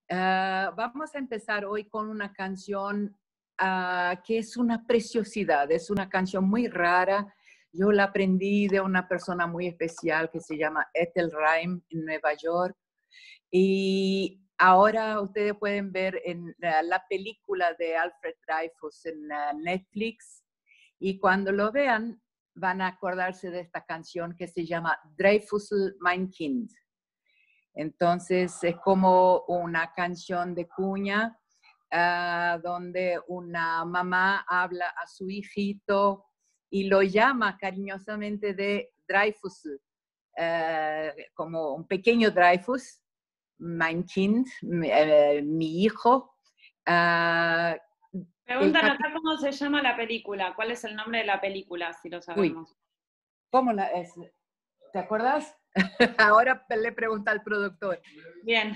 Vamos a empezar hoy con una canción que es una preciosidad, es una canción muy rara. Yo la aprendí de una persona muy especial que se llama Ethel Reim en Nueva York. Y ahora ustedes pueden ver en la película de Alfred Dreyfus en Netflix. Y cuando lo vean, van a acordarse de esta canción que se llama Dreyfus mein Kind. Entonces es como una canción de cuña donde una mamá habla a su hijito y lo llama cariñosamente de Dreyfus, como un pequeño Dreyfus, mein Kind, mi hijo. Preguntan acá cómo se llama la película, cuál es el nombre de la película, si lo sabemos. Uy, ¿cómo la es? ¿Te acuerdas? Ahora le pregunta al productor. Bien.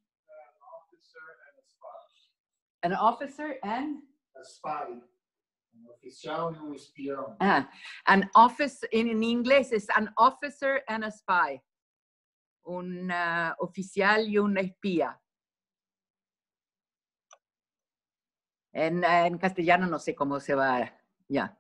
An officer and? A spy. Un oficial y un espión. An officer, en inglés es an officer and a spy. Un oficial y un espía. En castellano no sé cómo se va, ya.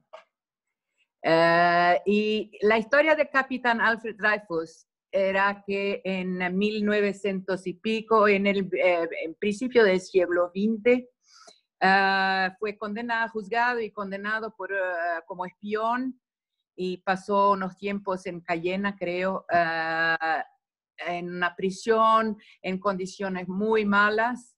Y la historia de Capitán Alfred Dreyfus era que en 1900 y pico, en principio del siglo XX, fue condenado, juzgado y condenado como espión y pasó unos tiempos en Cayena, creo, en una prisión, en condiciones muy malas,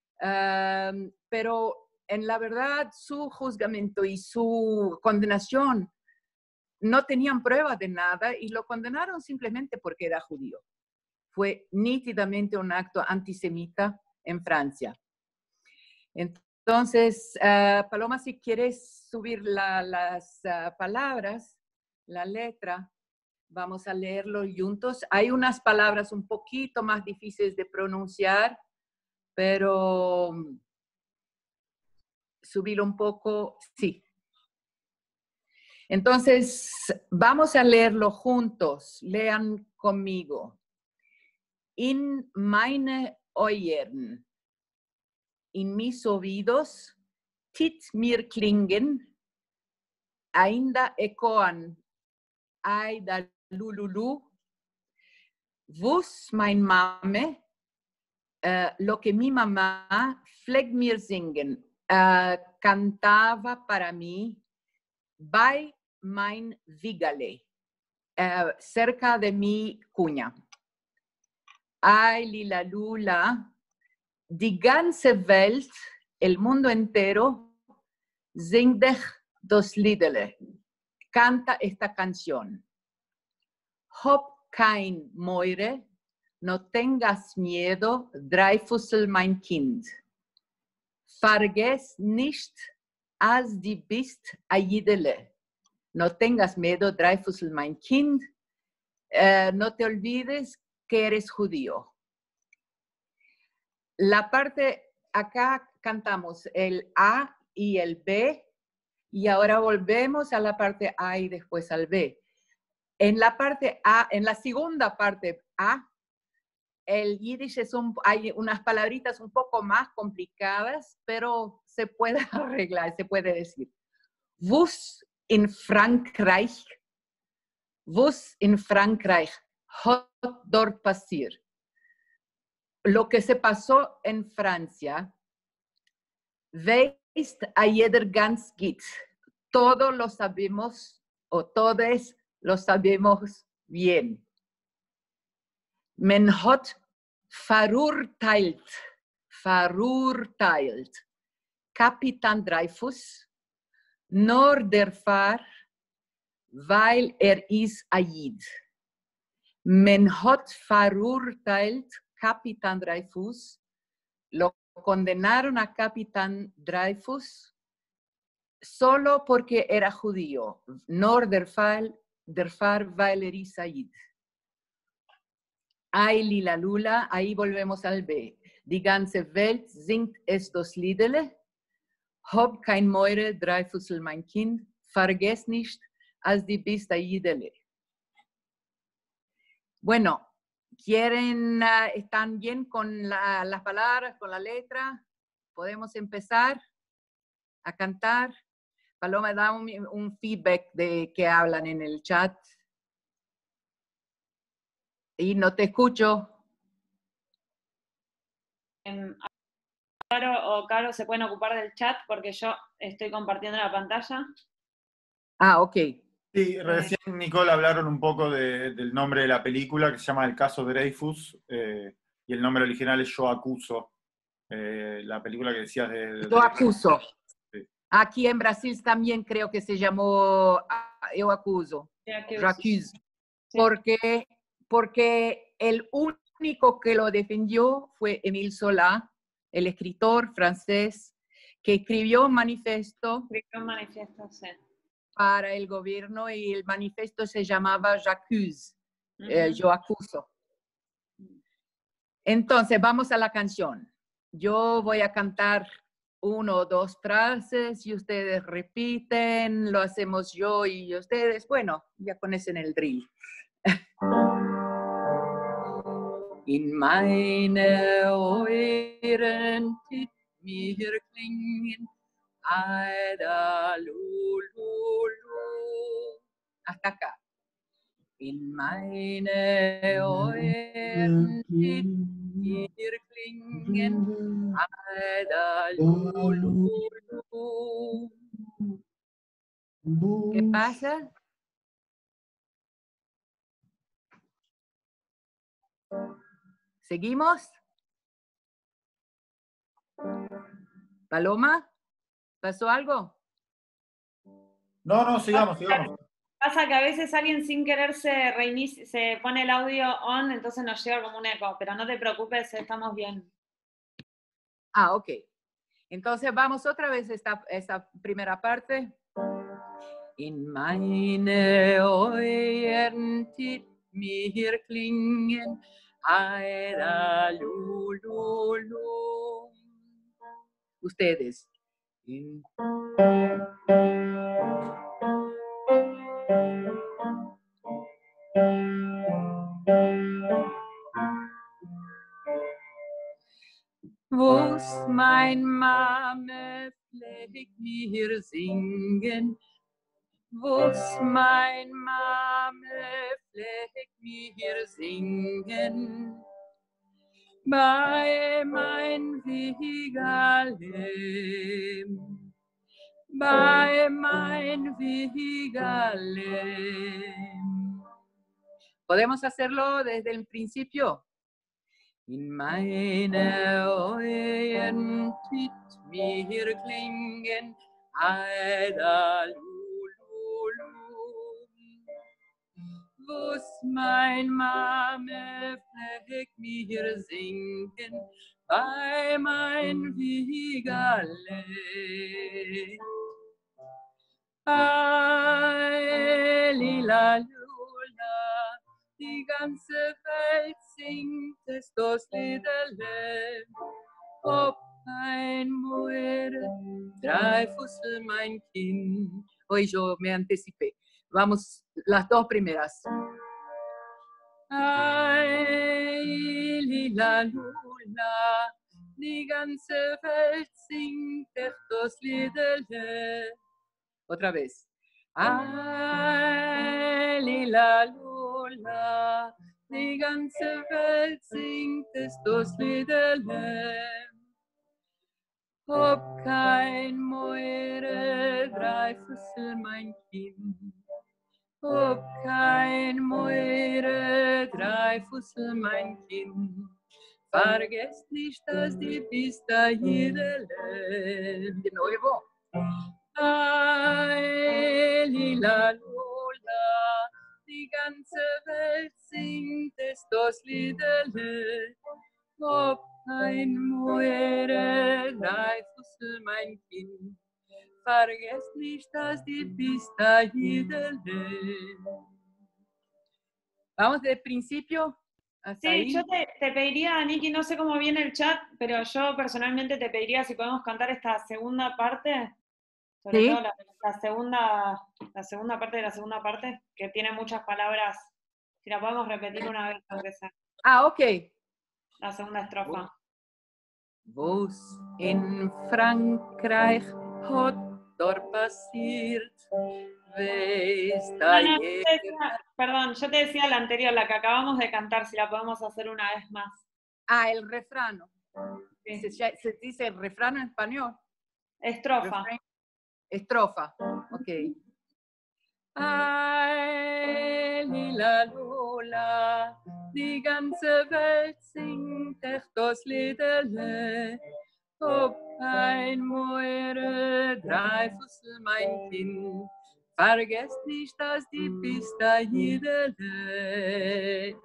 pero en la verdad su juzgamiento y su condenación no tenían pruebas de nada y lo condenaron simplemente porque era judío. Fue nítidamente un acto antisemita en Francia. Entonces, Paloma, si quieres subir las palabras, la letra, vamos a leerlo juntos. Hay unas palabras un poquito más difíciles de pronunciar, pero subirlo un poco, sí. Entonces, vamos a leerlo juntos. Lean conmigo. In meine Ohren, in mis oídos, tit mir klingen, ainda ecoan, ai da lululu, vos mein Mame, lo que mi mamá, fleg mir singen, cantaba para mí, bei mein Vigale, cerca de mi cuña. Ay, lila lula, die ganze Welt, el mundo entero, singt dich das Liedele, canta esta canción. Hab kein Meure, no tengas miedo, Dreyfusel mein Kind. Vergess nicht, als die bist a Jidele. No tengas miedo, Dreyfusel mein Kind. No te olvides que eres judío. La parte, acá cantamos el A y el B, y ahora volvemos a la parte A y después al B. En la parte A, en la segunda parte A, el yiddish hay unas palabritas un poco más complicadas, pero se puede arreglar, se puede decir. Was in Frankreich hat dort passiert? Lo que se pasó en Francia, weist a jeder ganz gut. Todos lo sabemos, o todos lo sabemos bien. Men hat verurteilt, Kapitän Dreyfus, nur der Fahr, weil ist a Jid. Men hat verurteilt Kapitän Dreyfus, lo condenaron a Capitán Dreyfus solo porque era judío, nur der Fahr, weil ist a Jid. Ay, lila lula, ahí volvemos al B. Die ganze Welt singt estos Liedele. Hab kein Meure, Dreyfusel mein Kind. Vergess nicht, als die bist a Jidele. Bueno, ¿Quieren, están bien con las palabras, con la letra? ¿Podemos empezar a cantar? Paloma, da un feedback de que hablan en el chat. Y no te escucho. Caro o Caro se pueden ocupar del chat porque yo estoy compartiendo la pantalla. Ah, ok. Sí, recién, Nicole, hablaron un poco del nombre de la película, que se llama El caso Dreyfus, y el nombre original es Yo acuso, la película que decías Yo acuso. Sí. Aquí en Brasil también creo que se llamó Eu acuso. Yo acuso. Sí. Porque el único que lo defendió fue Émile Zola, el escritor francés, que escribió un manifiesto Sí. para el gobierno, y el manifiesto se llamaba J'accuse, Ujú. yo acuso. Entonces, vamos a la canción. Yo voy a cantar 1 o 2 frases y ustedes repiten, lo hacemos yo y ustedes. Bueno, ya conocen el drill. In meine Ohren tit mir klingen, Aida, Lulu. Hasta acá. In meine Ohren tit mir klingen, Aida, Lulu. ¿Qué pasa? ¿Seguimos? Paloma, ¿pasó algo? No, sigamos. Pasa que a veces alguien sin querer se pone el audio on, entonces nos llega como un eco, pero no te preocupes, estamos bien. Ah, ok. Entonces vamos otra vez a esta primera parte. In meine Ohren tit mir klingen, Aida, Lulu. Ustedes. Wo's mein Mame pflegt mir singen, wo's mein Mame pflegt mir singen, bei mein Wigerlem, bei mein Wigerlem. ¿Podemos hacerlo desde el principio? In meine Ohren tit mir klingen, Aida, Lulu. Wo's mein Mame pflegt mir singen, bei mein Wigerle. Ai, lila, lula, die ganze Welt singt estos Liederle. Ob ein muere, Dreyfus, mein Kind. Hoy yo me anticipé. Vamos, las 2 primeras. Ai, lila, lula, die ganze Welt singt estos Liederle. Otra vez. Ai, lila, lula, die ganze Welt singt estos Liederle. Ob kein Moire, Dreifussel, mein Kind. Ob kein Moire, Dreifussel, mein Kind. Vergesst nicht, dass die Pista Hidele. De nuevo. Ai, lila, lula, die ganze Welt singt estos Liederle. Ob ein muere, Dreyfussel, mein Kind, vergesst nicht, dass die Pista Hidele. Vamos del principio hasta ahí. Sí, yo te pediría, Niki, no sé cómo viene el chat, pero yo personalmente te pediría si podemos cantar esta segunda parte, sobre Sí. todo la segunda parte de la segunda parte, que tiene muchas palabras, si la podemos repetir una vez, aunque sea. Ah, ok. La segunda estrofa. Wo's in Frankreich hat dort passiert, weiß da No, jeder. perdón, yo te decía la anterior, la que acabamos de cantar, si la podemos hacer una vez más. Ah, el refrán. Sí. Se dice el refrán en español. Estrofa. Refrán. Estrofa. Ok. Ay, lila Lola, die ganze Welt singt echt das Liederle. Ob ein Moire, drei Fussel, mein Kind, vergesst nicht, dass die bist da Liederle.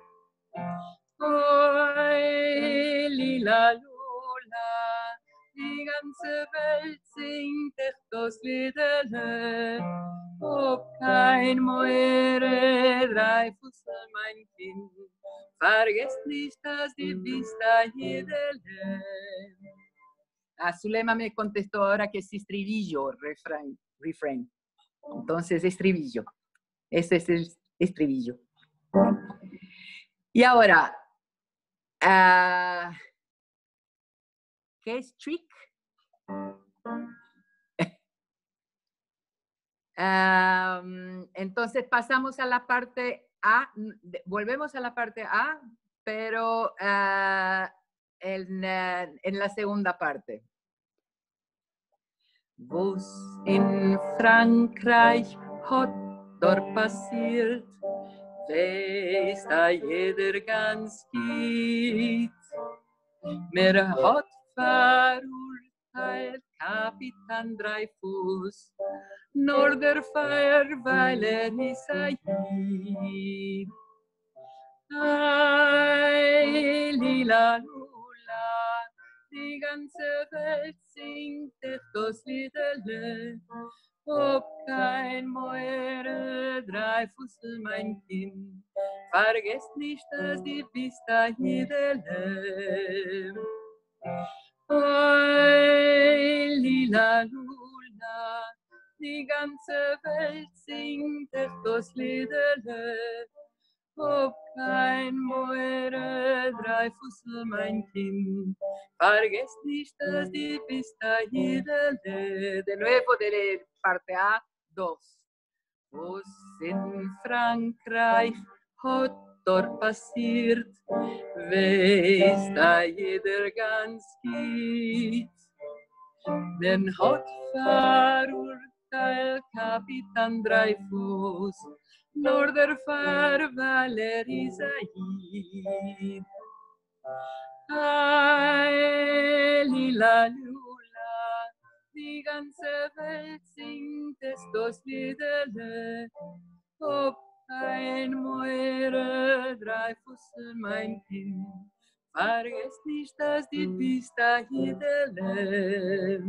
Oi, lila Lola, die ganze Welt singt echt das Liederle. Ob kein Moire, drei Fussel, mein Kind, vergesst nicht, dass die bist da Liederle. Zulema me contestó ahora que es estribillo, refrán. Entonces, estribillo. Ese es el estribillo. Y ahora, ¿qué es trick? Entonces pasamos a la parte A, volvemos a la parte A, pero en la segunda parte. Was in Frankreich hat dort passiert, weiß da jeder ganz gut. Mir hat verurteilt Kapitän Dreyfus, nur der Feier, weil ist Jid. Ay, lila Lula, die ganze Welt singt echt das Liederle. Ob kein Moire, drei Fussel, mein Kind, vergesst nicht, dass die bist da Liederle. Ay, lila Lula, die ganze Welt singt echt das Liederle. Ob kein Moire, drei Fussel, mein Kind, vergesst nicht, dass die bist da Liederle. De nuevo de la parte A, 2. Was in Frankreich hat dort passiert, weiß da jeder ganz gut. Den hat verurteilt Kapitän Dreyfus, nur der Fahrer ist Jid. Ay, lila Lula, die ganze Welt singt es das Liederle. Ob kein Moire, drei Fussel, mein Kind, vergesst nicht, dass die bist da Liederle.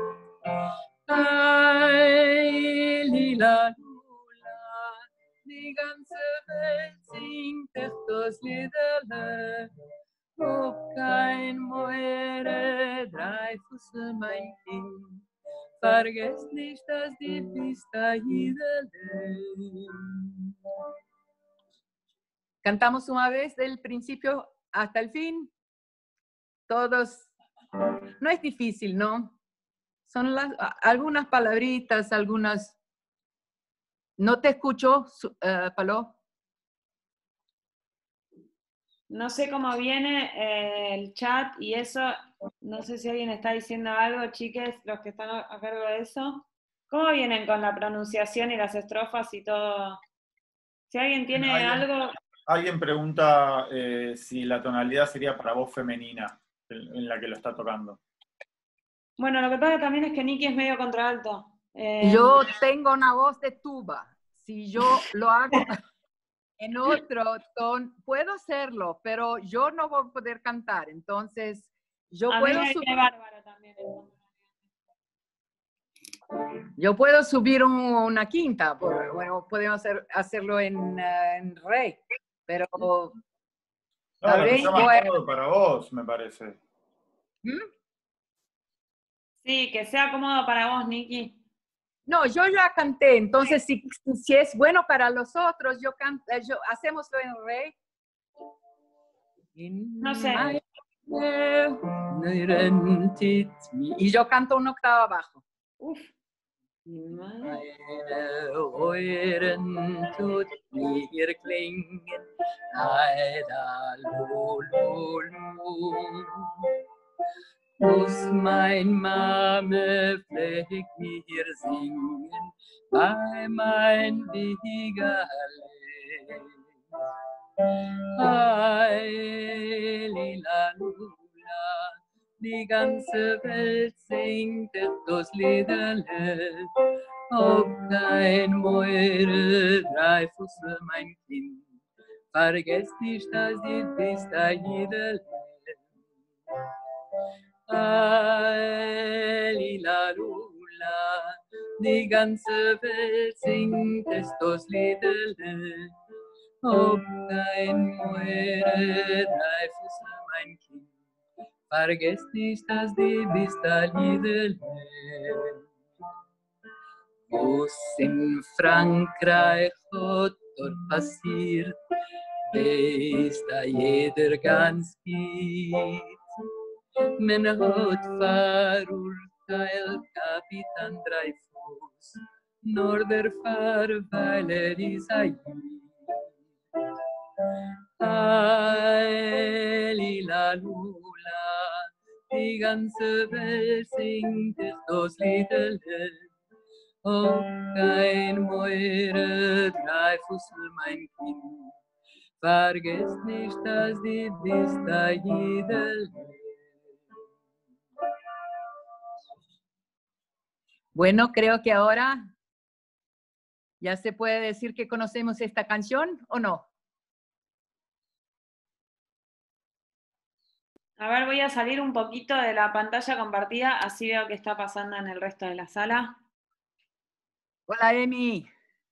Ay, lila Lula, die ganze Welt singt echt das Liederle. Ob kein Moire, drei Fussel, mein Kind, vergesst nicht, dass die bist da Liederle. Cantamos una vez del principio hasta el fin. Todos, no es difícil, ¿no? Son algunas palabritas, algunas. ¿No te escucho, Paló? No sé cómo viene el chat y eso, no sé si alguien está diciendo algo, chiques, los que están a cargo de eso. ¿Cómo vienen con la pronunciación y las estrofas y todo? Si alguien tiene algo... Alguien pregunta si la tonalidad sería para voz femenina, en la que lo está tocando. Bueno, lo que pasa también es que Nicky es medio contralto. Yo tengo una voz de tuba. Si yo lo hago en otro tono, puedo hacerlo, pero yo no voy a poder cantar. Entonces, yo puedo subir. Bárbara también. Yo puedo subir una quinta. Bueno, podemos hacerlo en re, pero. No, lo que sea más cómodo para vos, me parece. ¿Mm? Sí, que sea cómodo para vos, Nicky. No, yo ya canté, entonces si es bueno para los otros, hacemoslo en re. No sé. Y yo canto una octava abajo. Uf. Meine Ohren tut mir klingen, leider lulu. Muss mein Mame vielleicht mir singen, bei mein Wiegerle. Ai, lila, lula, die ganze Welt singt das Liederle. Ob kein Meure, Dreifuße, mein Kind, vergesst nicht, dass du bist ein Liederle. Ai, lila, lula, die ganze Welt singt das Liederle. Ob kein Meure, Dreifuße, mein Kind, vergesst nicht, dass du bist ein Liederle. Was in Frankreich hat dort passiert, weiß da jeder ganz gut. Man hat verurteilt Kapitän Dreyfus, nur der weil ist ein Ai, lila, lula, die ganze Welt singt das Liederle. Oh, kein Meure, Dreifuße, mein Kind, vergesst nicht, dass du bist ein Liederle. Bueno, creo que ahora ya se puede decir que conocemos esta canción, ¿o no? A ver, voy a salir un poquito de la pantalla compartida, así veo qué está pasando en el resto de la sala. Hola, Emi.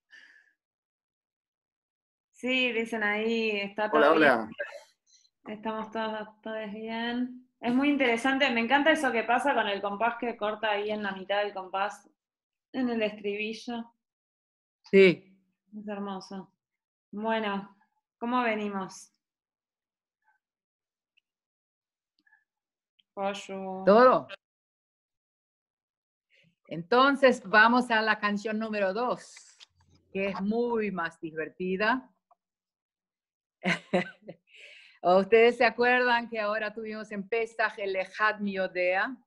Sí, dicen ahí, está todo Hola, bien. hola. Estamos todos bien. Es muy interesante, me encanta eso que pasa con el compás que corta ahí en la mitad del compás, en el estribillo. Sí. Es hermoso. Bueno, ¿cómo venimos? Pollo. ¿Todo? Entonces vamos a la canción número 2, que es muy más divertida. ¿Ustedes se acuerdan que ahora tuvimos en Pesaj el Echad Miodea?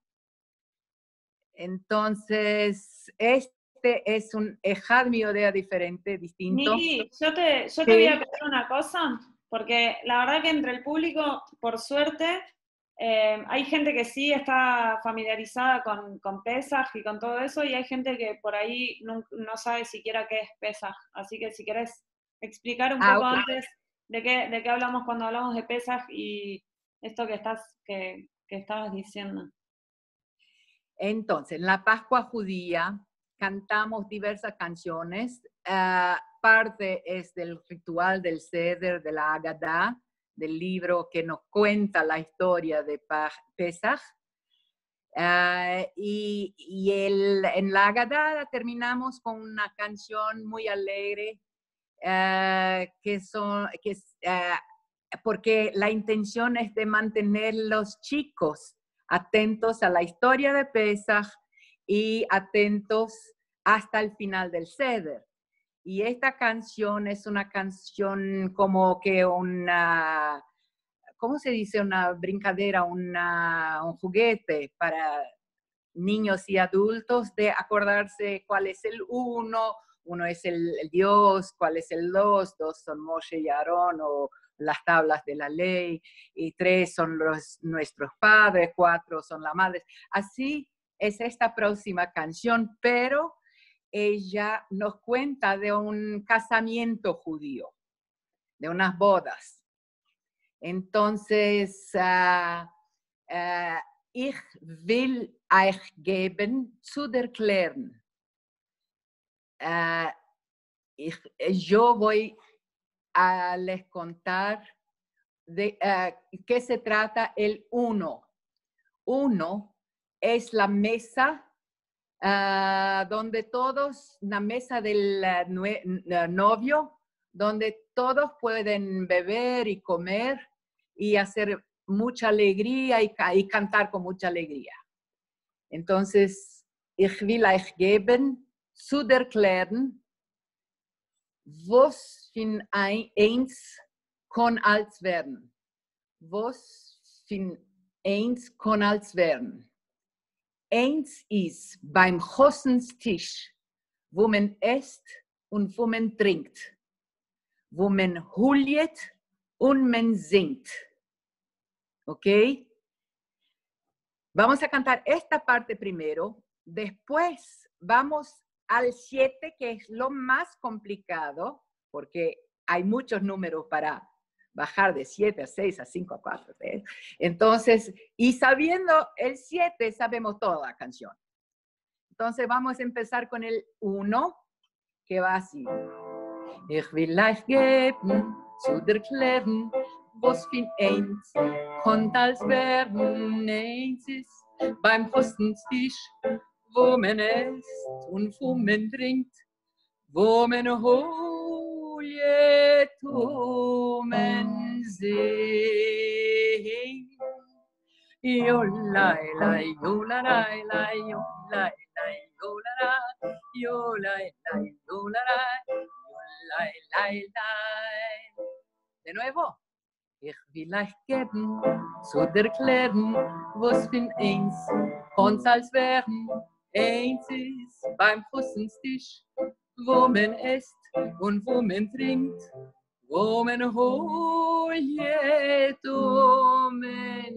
Entonces, este es un Echad Miodea diferente, distinto. Niki, yo te voy a pedir una cosa, porque la verdad que entre el público, por suerte, hay gente que sí está familiarizada con Pesaj y con todo eso, y hay gente que por ahí no sabe siquiera qué es Pesaj. Así que si querés explicar un poco antes de qué hablamos cuando hablamos de Pesaj y esto que estabas diciendo. Entonces, en la Pascua judía cantamos diversas canciones. Parte es del ritual del Seder, de la Haggadah, del libro que nos cuenta la historia de Pesaj. En la Haggadah terminamos con una canción muy alegre, porque la intención es de mantener los chicos atentos a la historia de Pesaj y atentos hasta el final del Seder. Y esta canción es una canción como que una, ¿cómo se dice? Una brincadera, un juguete para niños y adultos de acordarse cuál es el uno es el Dios, cuál es el dos son Moshe y Aarón, o las tablas de la ley, y 3 son nuestros padres, 4 son las madres. Así es esta próxima canción, pero ella nos cuenta de un casamiento judío, de unas bodas. Entonces, ich will euch geben zu der Klären. Yo voy a les contar de qué se trata el uno. Uno es la mesa donde todos, la mesa del novio, donde todos pueden beber y comer, y hacer mucha alegría y cantar con mucha alegría. Entonces, ich will euch geben, zu erklären, was fin eins kon als werden. Was fin eins kon als werden. Eins ist beim Hossenstisch, wo man isst und wo man trinkt, wo man hullet und man singt. ¿Ok? Vamos a cantar esta parte primero, después vamos al 7, que es lo más complicado, porque hay muchos números para bajar de 7 a 6, a 5, a 4. ¿ves? Entonces, y sabiendo el 7, sabemos toda la canción. Entonces vamos a empezar con el 1, que va así. Ich will euch geben, zu erklären, was fin eins konnt als werden. Eins ist beim Hossenstisch, wo man isst und wo man trinkt, wo man hullet, wo man singt. Yolai, lai, yolalai, lai, yolai, lai, yolalai, yolai, lai, yolalai, yolai, lai, lai. De nuevo. Ich will euch geben, zu erklären, was fin eins konnt als werden. Eins ist beim Hossenstisch, wo man isst und wo man trinkt, wo man hullet und man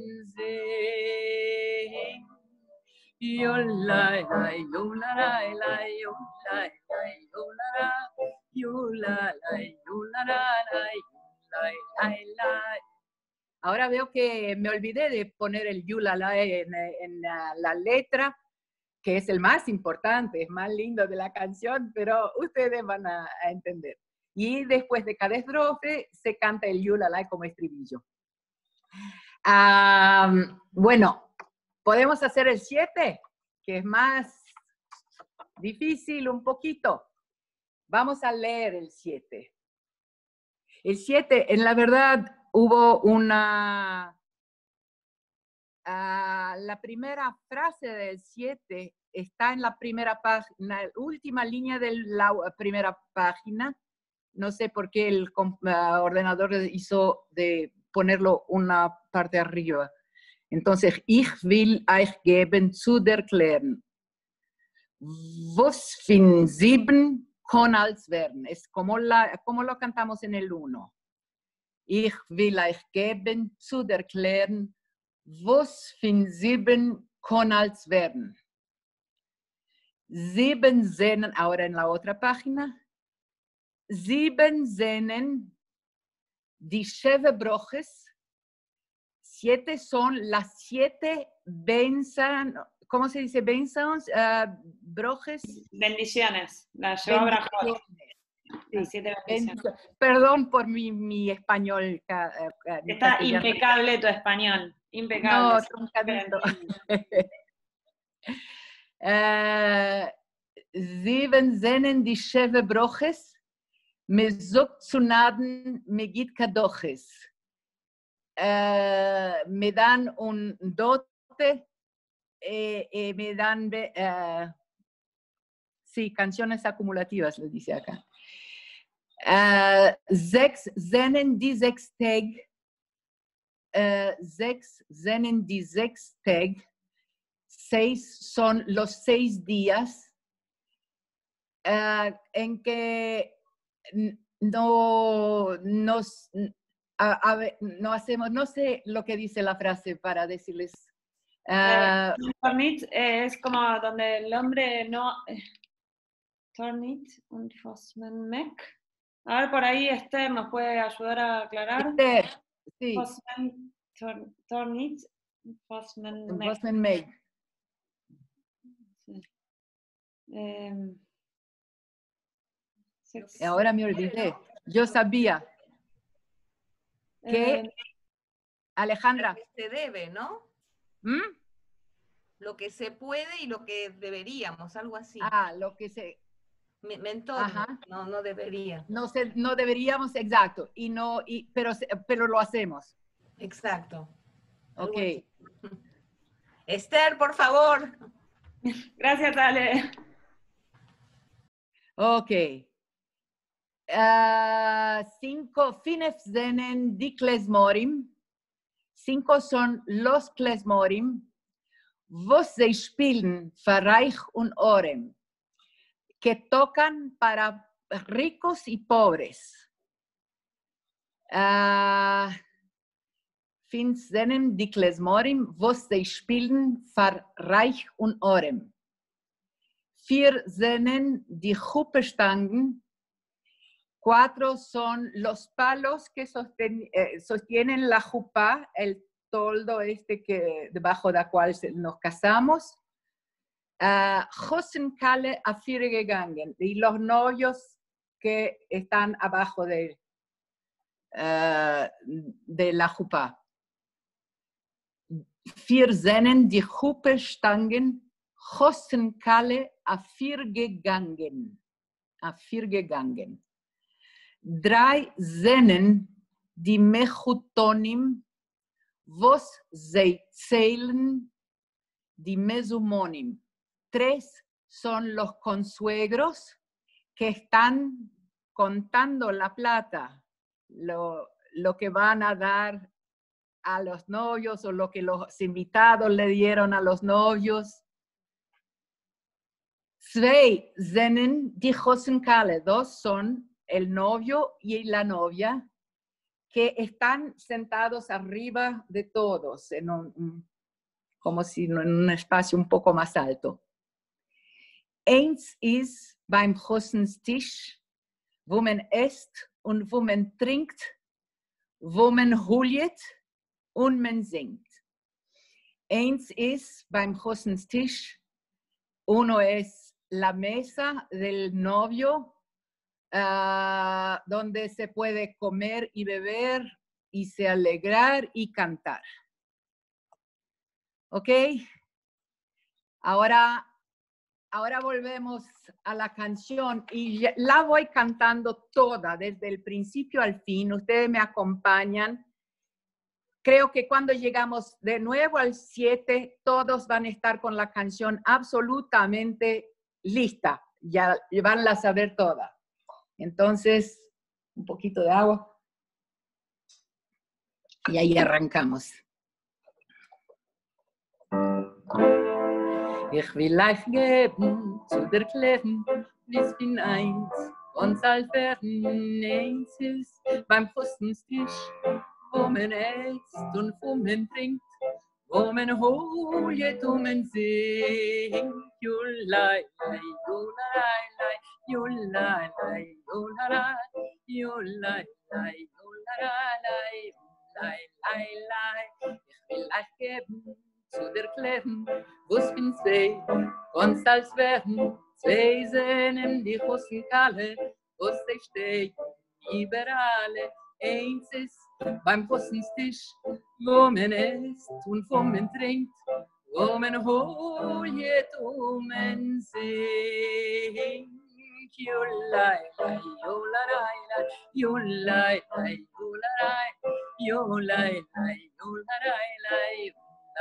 singt. Yolai, lai, yolalai, lai, yolai, lai, yolalai, yolai, lai, yolalai, lai. Ahora veo que me olvidé de poner el yulalai en la letra, que es el más importante, es más lindo de la canción, pero ustedes van a entender. Y después de cada estrofe se canta el yulalai como estribillo. Bueno, podemos hacer el 7, que es más difícil un poquito. Vamos a leer el 7. El 7, en la verdad, hubo una... la primera frase del 7 está en la primera página, la última línea de la primera página. No sé por qué el ordenador hizo de ponerlo una parte arriba. Entonces, ich will euch geben zu erklären, was fin 7 kon als werden. Es como lo cantamos en el 1. Ich will euch geben zu erklären, was fin 7 kon als werden. 7 Sehnen, ahora en la otra página. 7 Sehnen, die 7 Broches. 7 son las 7 bensan, ¿cómo se dice? Bensons, brojes. Bendiciones. La llevó Brajot. Sí. 7 bendiciones. Perdón por mi español. Está impecable tu español. Impecable. No, truncadito. 7 Sehnen, die 7 Broches, mezok zunaden megit kadoches. Me dan un dote, me dan, sí, canciones acumulativas, lo dice acá. 6 Sehnen, die 6 Tag. 6 Sehnen, die 6 Tag. 6 son los 6 días en que no hacemos, no sé lo que dice la frase para decirles. Tornit es como donde el hombre no... Tornit und Fosman Mek. A ver, por ahí Esther nos puede ayudar a aclarar. Esther, sí. Tornit, Fosman Mek. Fosman Mek. Sí. Ahora me olvidé. Yo sabía que Alejandra. Lo que se debe, ¿no? ¿Mm? Lo que se puede y lo que deberíamos, algo así. Lo que se... Mentor, no debería. No deberíamos, exacto. Pero lo hacemos. Exacto. Ok. Esther, por favor. Gracias, Ale. Ok. 5 Finef Zenen die Klezmorim. 5 son los Klezmorim. Vos sie spielen für Reich und Orem. Que tocan para ricos y pobres. Fins Zenen die Klezmorim. Vos sie spielen für Reich und Orem. 4 Zenen die Huppestangen. 4 son los palos que sostienen la jupá, el toldo que debajo del cual nos casamos. Hosenkale a gegangen, y los novios que están abajo de la jupá. 4 Sennen die Huppestangen, Hosenkale a gegangen. 3 Sennen die Mechutonim, vos sie zählen die Mesumonim. 3 son los consuegros que están contando la plata, lo que van a dar a los novios o lo que los invitados le dieron a los novios. 2 Sennen die Hosenkale, 2 son el novio y la novia, que están sentados arriba de todos, como si en un espacio un poco más alto. 1 ist beim Hossenstisch, wo man isst und wo man trinkt, wo man huljet und man singt. 1 ist beim Hossenstisch, uno es la mesa del novio, donde se puede comer y beber y se alegrar y cantar. ¿Ok? Ahora volvemos a la canción y la voy cantando toda, desde el principio al fin. Ustedes me acompañan. Creo que cuando llegamos de nuevo al 7, todos van a estar con la canción absolutamente lista. Ya van a saber toda. Entonces, un poquito de agua. Y ahí arrancamos. Ich will euch geben zu der Kleven, bis bin 1 und soll werden 1 ist beim Hossenstisch, wo man isst und wo man trinkt, wo man huljet und man singt. Julai, julai, julai, julai, julai, julai, ich will euch geben zu der Kleven, wo's bin 2 und soll's werden 2 Sennen die Hosenkale, wo's sie steht überall. 1 ist beim Hossenstisch, wo man isst und wo man trinkt, wo man huljet und man singt. Julai, julai, julai, julai, julai, julai,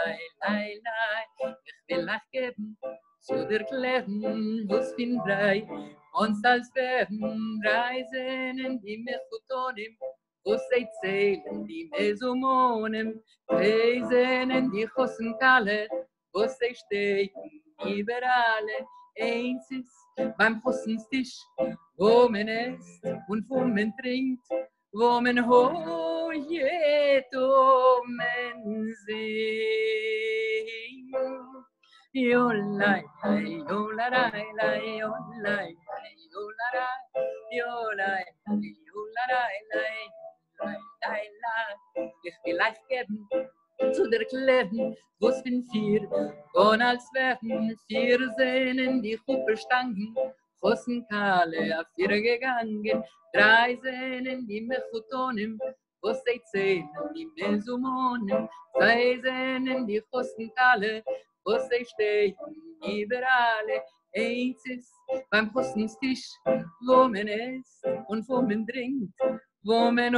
ich will euch geben zu der Kleven, wo's bin 3 und soll's werden 3 Sennen die Mechutonim, wo's sie zählen die Mesumonim. 3 Sennen die Hosenkale, wo's sie stehen überall. 1 ist beim Hossenstisch, wo man isst und wo man trinkt, wo man huljet und man singt. Jolai, jolai, jolai, jolai, jolai, ich will euch geben zu der Kleven, wo's bin 4 und als werden 4 Sennen die Huppestangen, Hosenkale a 4 gegangen, 3 Sennen die Mechutonim, wo's sie zählen die Mesumonim. 2 Sennen die Hosenkale, wo's sie stehen überall. 1 ist beim Hossenstisch, wo man isst und wo man trinkt, wo men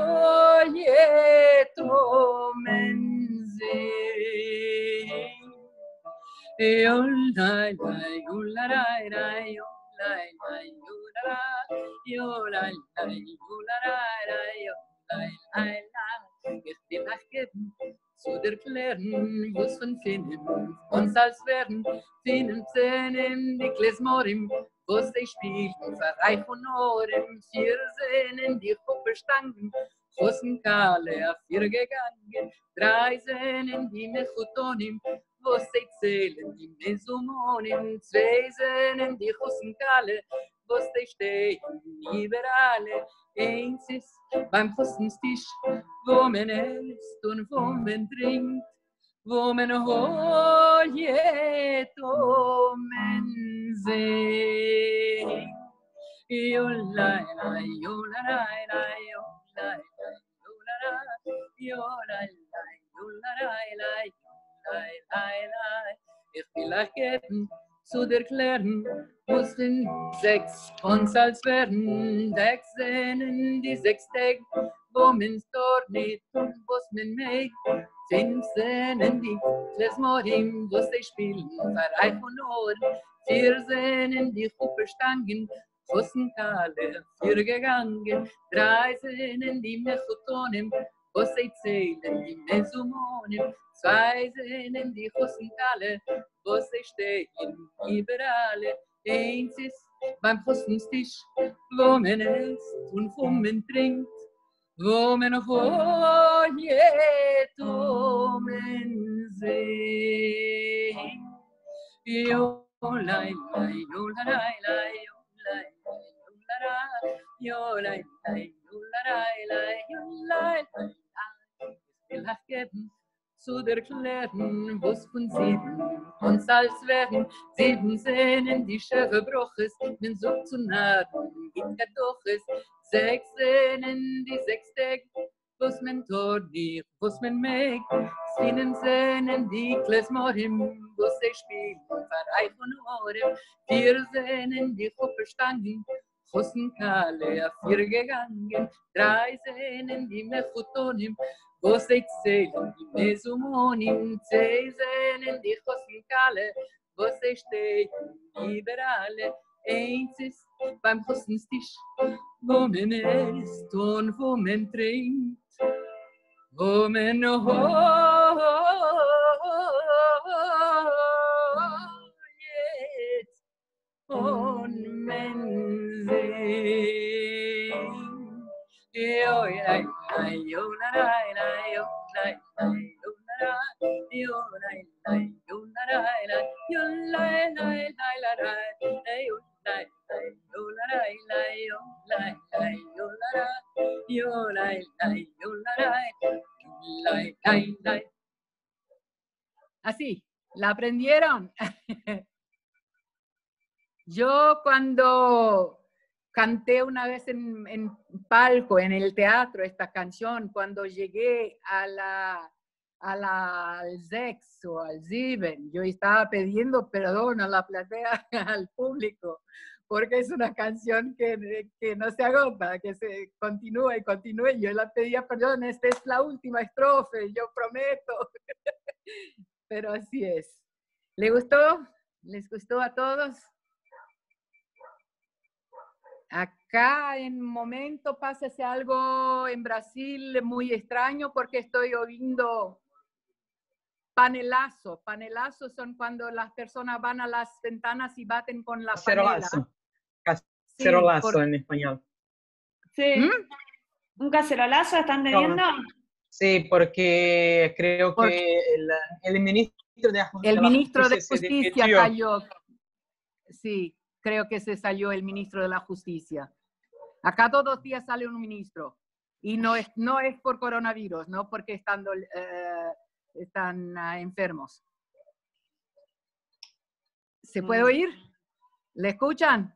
hoyeto men sing. Yo la la, yo la la la, yo la la, yo la la, yo la la, yo la la, yo la la. Ich will euch geben zu der Klären, was von Finnen uns als werden, Finnen Zähnen, die Klesmorim, was sie spielten, Verreich und Orem, vier Sehnen, die Kuppe stangen, Hosen Kale, auf vier gegangen, drei Sehnen, die Mechutonim, was sie zählen, die Mesumonim, zwei Sehnen, die Hosen Kale, was sie stehen, überall, eins ist beim Kostenstisch, wo man isst und wo man trinkt, wo man hojet und man singt. Jolai, jolai, jolai, jolai, jolai, jolai. Ich will euch geben zu der Klären, muss den 6 uns als werden, 6 Sehnen, die 6 Tage, wo man's dort nicht und was man mag. 5 Sehnen, die Klesmorim, wo sie spielen, Verreich und Ohren, 4 Sehnen, die Kuppe stangen, Hosen Kale, 4 gegangen, 3 Sehnen, die Mechutonim, wo sie zählen, die Mesumonim, 2 Sehnen, die Hosen Kale, wo sie stehen, überall. Eins ist beim Kostenstisch, wo man isst und wo man trinkt, wo man hojet und man singt. Jolai, jolai, jolai, jolai, jolai, jolai. Ich will euch geben zu der Klären, was von 7 uns als werden, 7 Sehnen, die Schöre Bruches, men sucht zu nahen, gibt kein Doches, 6 Sehnen, die 6 Tage, was men tut nicht, was men mag, 7 Sehnen, die Klesmorim, was sie spielen, Verreich und Orem, 4 Sehnen, die Kuppe stangen, Hosen Kale, auf 4 gegangen, 3 Sehnen, die Mechutonim, wo sie zählen, die Mesumonim, 2 Sehnen, die Hosen Kale, wo sie stehen, überall. Eins ist beim Kostenstisch, wo man isst und wo man trinkt, wo man hojet und man singt. Jolai, jolai, jolai, jolai, así, ¿la aprendieron? Yo cuando canté una vez en palco, en el teatro, esta canción, cuando llegué al Zex o al Sieben, yo estaba pidiendo perdón a la platea, al público, porque es una canción que no se agota, que se continúa y continúa. Yo le pedía perdón, esta es la última estrofe, yo prometo. Pero así es. ¿Les gustó? ¿Les gustó a todos? Acá en momento pásase algo en Brasil muy extraño porque estoy oyendo panelazo. Panelazo son cuando las personas van a las ventanas y baten con la Cacerolazo. panela. Cacerolazo Sí, en español. Sí. ¿Un cacerolazo están teniendo? Sí, porque creo que el ministro de El ministro de Justicia se Justicia dimitió. cayó. Sí, creo que se salió el ministro de la Justicia. Acá todos los días sale un ministro. Y no es por coronavirus, no porque están enfermos. ¿Se puede oír? ¿Le escuchan?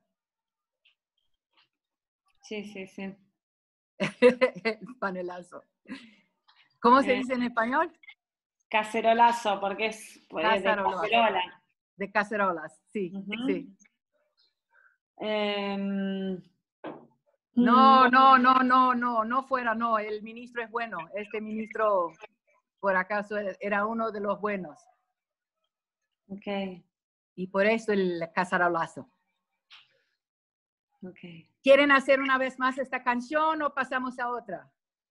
Sí, sí, sí. El panelazo. ¿Cómo se dice en español? Cacerolazo, porque es de cacerola. De cacerolas, sí, Ujú. sí. No, no, no, no, no, no fuera, no. El ministro es bueno. Este ministro, por acaso, era uno de los buenos. Ok, Y por eso el casarolazo. ok. ¿Quieren hacer una vez más esta canción o pasamos a otra?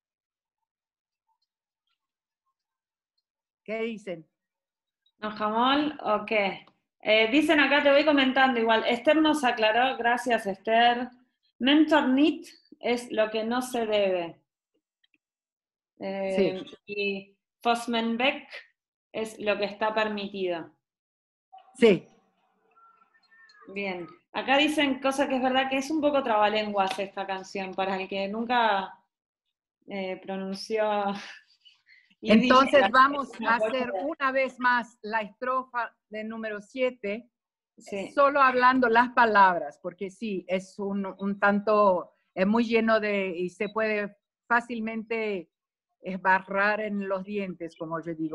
¿Qué dicen? ¿No, Jamón? Ok. Dicen acá, te voy comentando igual. Esther nos aclaró, gracias Esther. Mentor need es lo que no se debe. Sí. Y Fosmenbeck es lo que está permitido. Sí. Bien. Acá dicen cosa que es verdad que es un poco trabalenguas esta canción, para el que nunca pronunció. Entonces vamos a hacer una vez más la estrofa del número 7, Sí. solo hablando las palabras, porque sí, es un tanto, es muy lleno y se puede fácilmente esbarrar en los dientes, como yo digo,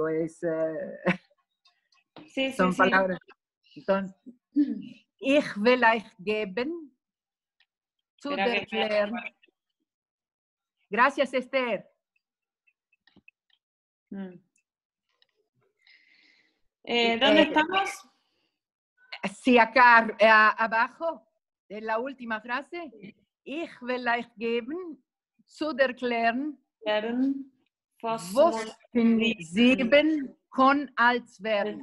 Sí, son sí, palabras. Entonces, ich will euch geben zu Espera der que me- Claire. Gracias, Esther. ¿Dónde estamos? Sí, acá abajo, en la última frase. Ich will euch geben zu der Claire, was in 7 kon als werden.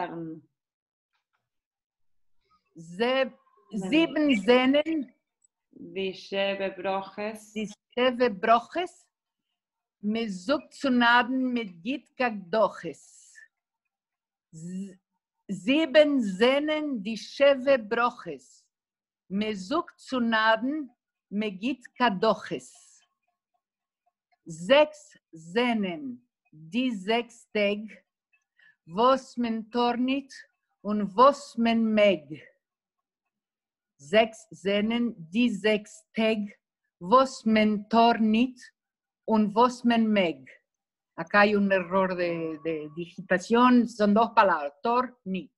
7 Sennen, Die Schäbe Broches. die Scheve Broches, mit Subzunaden mit Gitkagdoches. 7 Sennen, die Scheve Broches, mit Subzunaden mit Gitkagdoches. 6 Sennen, die 6 Tag, was men tornit und was men meg. 6 Sennen, die 6 Tag, was men tornit und was men meg. Acá hay un error de digitación, son 2 palabras, tornit.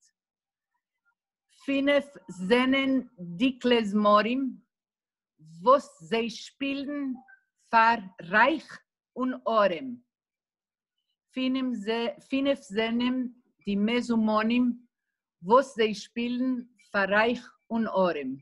5 Sennen, die klesmorim, was sie spielen, far reich und orem. 5 Sennen, die mesumonim, was sie spielen, far reich und orem.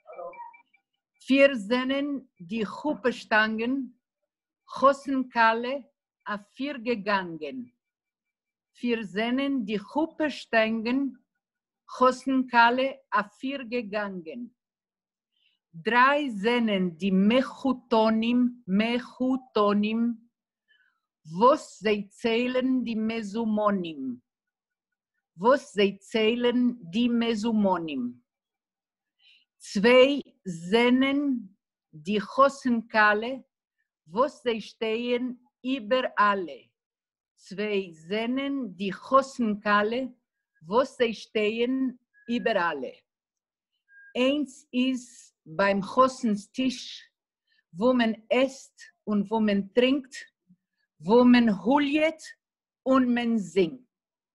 4 Sennen, die Huppestangen, chossen Kalle a 4 gegangen. 4 Sennen, die Huppestangen, chossen Kalle a 4 gegangen. 3 Sennen, die Mechutonim, was sie zählen, die Mesumonim. Was sie zählen, die Mesumonim. 2 Sennen, die Chosenkalle, was sie stehen über alle. 2 Sennen, die Chosenkalle, was sie stehen über alle. 1 ist beim Chosenstisch, wo man isst und wo man trinkt, wo man hullet und man singt.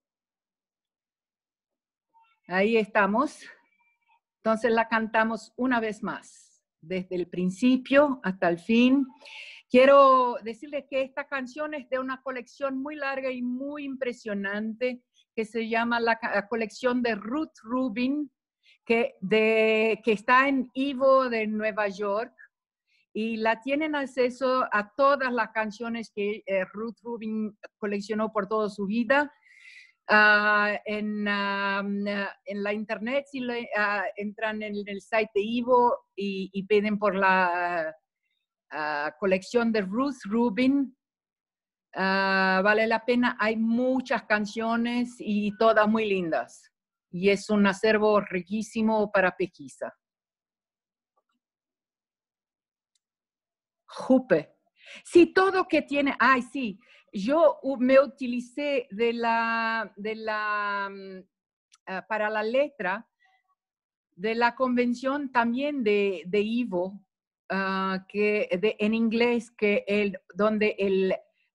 Ahí estamos. Entonces la cantamos una vez más, desde el principio hasta el fin. Quiero decirles que esta canción es de una colección muy larga y muy impresionante que se llama la colección de Ruth Rubin, que está en Ivo de Nueva York, y la tienen acceso a todas las canciones que Ruth Rubin coleccionó por toda su vida. En la internet, si entran en el site de Ivo y piden por la colección de Ruth Rubin, vale la pena. Hay muchas canciones y todas muy lindas. Y es un acervo riquísimo para pesquisa. Jupe. Sí, todo que tiene, ay, sí, yo me utilicé para la letra de la convención también de Ivo, en inglés, donde el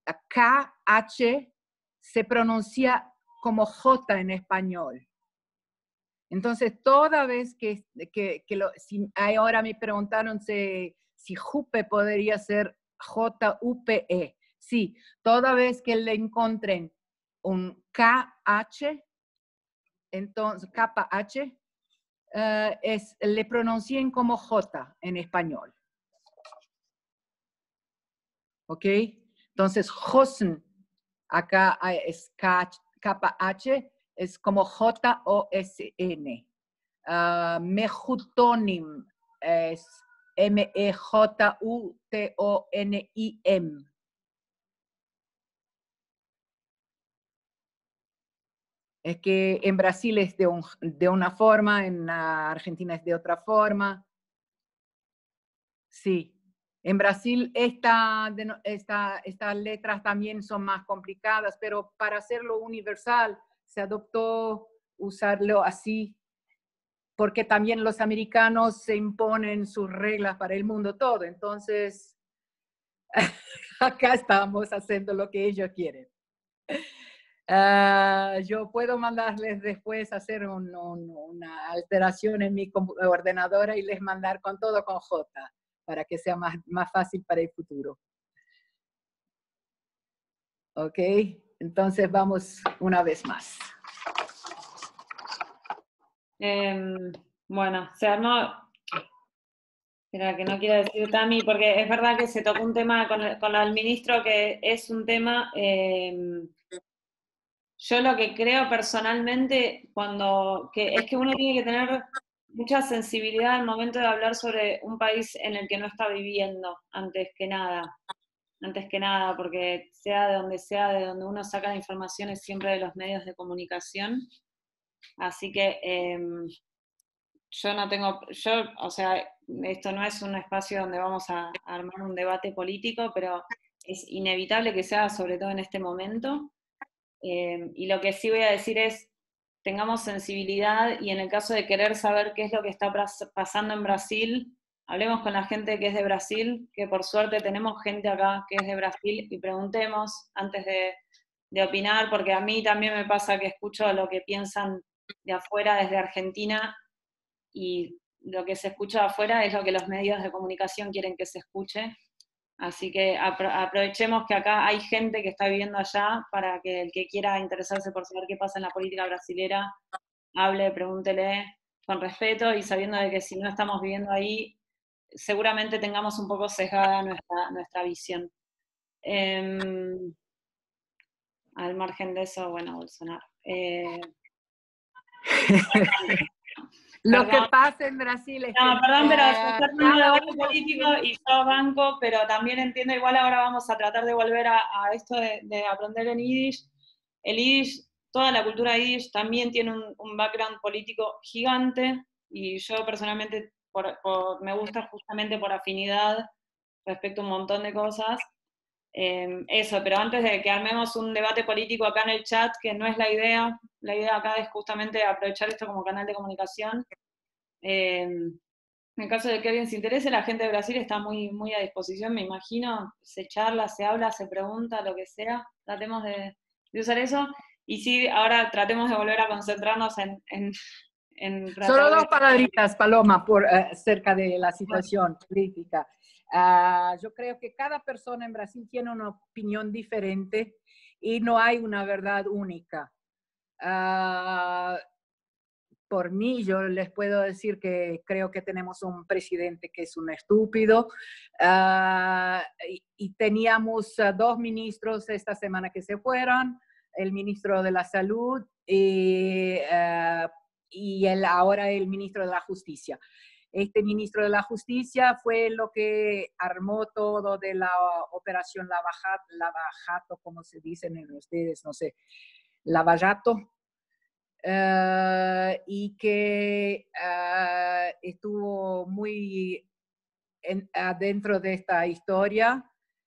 KH se pronuncia como J en español. Entonces, toda vez si ahora me preguntaron si Jupe podría ser J-U-P-E. Sí, toda vez que le encuentren un KH, entonces KH, le pronuncien como J en español. ¿Ok? Entonces, Hosn, acá es KH, es como J-O-S-N. Mejutonim es M-E-J-U-T-O-N-I-M. Es que en Brasil es de una forma, en Argentina es de otra forma. Sí. En Brasil estas letras también son más complicadas, pero para hacerlo universal se adoptó usarlo así, porque también los americanos se imponen sus reglas para el mundo todo. Entonces, acá estamos haciendo lo que ellos quieren. Yo puedo mandarles después hacer una alteración en mi ordenadora y les mandar con todo con J, para que sea más fácil para el futuro. Ok, entonces vamos una vez más. Bueno, se armó. Espera, que no quiero decir Tami, porque es verdad que se tocó un tema con el ministro que es un tema. Yo lo que creo personalmente es que uno tiene que tener mucha sensibilidad al momento de hablar sobre un país en el que no está viviendo, antes que nada, porque sea de donde uno saca la información es siempre de los medios de comunicación. Así que o sea, esto no es un espacio donde vamos a armar un debate político, pero es inevitable que sea, sobre todo en este momento. Y lo que sí voy a decir es, tengamos sensibilidad y en el caso de querer saber qué es lo que está pasando en Brasil, hablemos con la gente que es de Brasil, que por suerte tenemos gente acá que es de Brasil, y preguntemos antes de opinar, porque a mí también me pasa que escucho lo que piensan de afuera desde Argentina, y lo que se escucha de afuera es lo que los medios de comunicación quieren que se escuche. Así que aprovechemos que acá hay gente que está viviendo allá para que el que quiera interesarse por saber qué pasa en la política brasilera, hable, pregúntele con respeto y sabiendo de que si no estamos viviendo ahí, seguramente tengamos un poco sesgada nuestra visión. Al margen de eso, bueno, Bolsonaro. Lo que pasa en Brasil es No, que... perdón, pero se está haciendo un debate político y yo banco, pero también entiendo, igual ahora vamos a tratar de volver a esto de aprender en Yiddish. El Yiddish, toda la cultura Yiddish también tiene un background político gigante, y yo personalmente me gusta justamente por afinidad respecto a un montón de cosas. Eso, pero antes de que armemos un debate político acá en el chat, que no es la idea acá es justamente aprovechar esto como canal de comunicación. En el caso de que alguien se interese, la gente de Brasil está muy, muy a disposición, me imagino. Se charla, se habla, se pregunta, lo que sea. Tratemos de usar eso. Y sí, ahora tratemos de volver a concentrarnos en Solo dos palabritas, Paloma, acerca de la situación política. Yo creo que cada persona en Brasil tiene una opinión diferente y no hay una verdad única. Por mí, yo les puedo decir que creo que tenemos un presidente que es un estúpido, y teníamos dos ministros esta semana que se fueron, el ministro de la Salud y ahora el ministro de la Justicia. Este ministro de la Justicia fue lo que armó todo de la operación Lavajato, como se dicen en ustedes, no sé, Lavajato. Y que estuvo muy adentro de esta historia.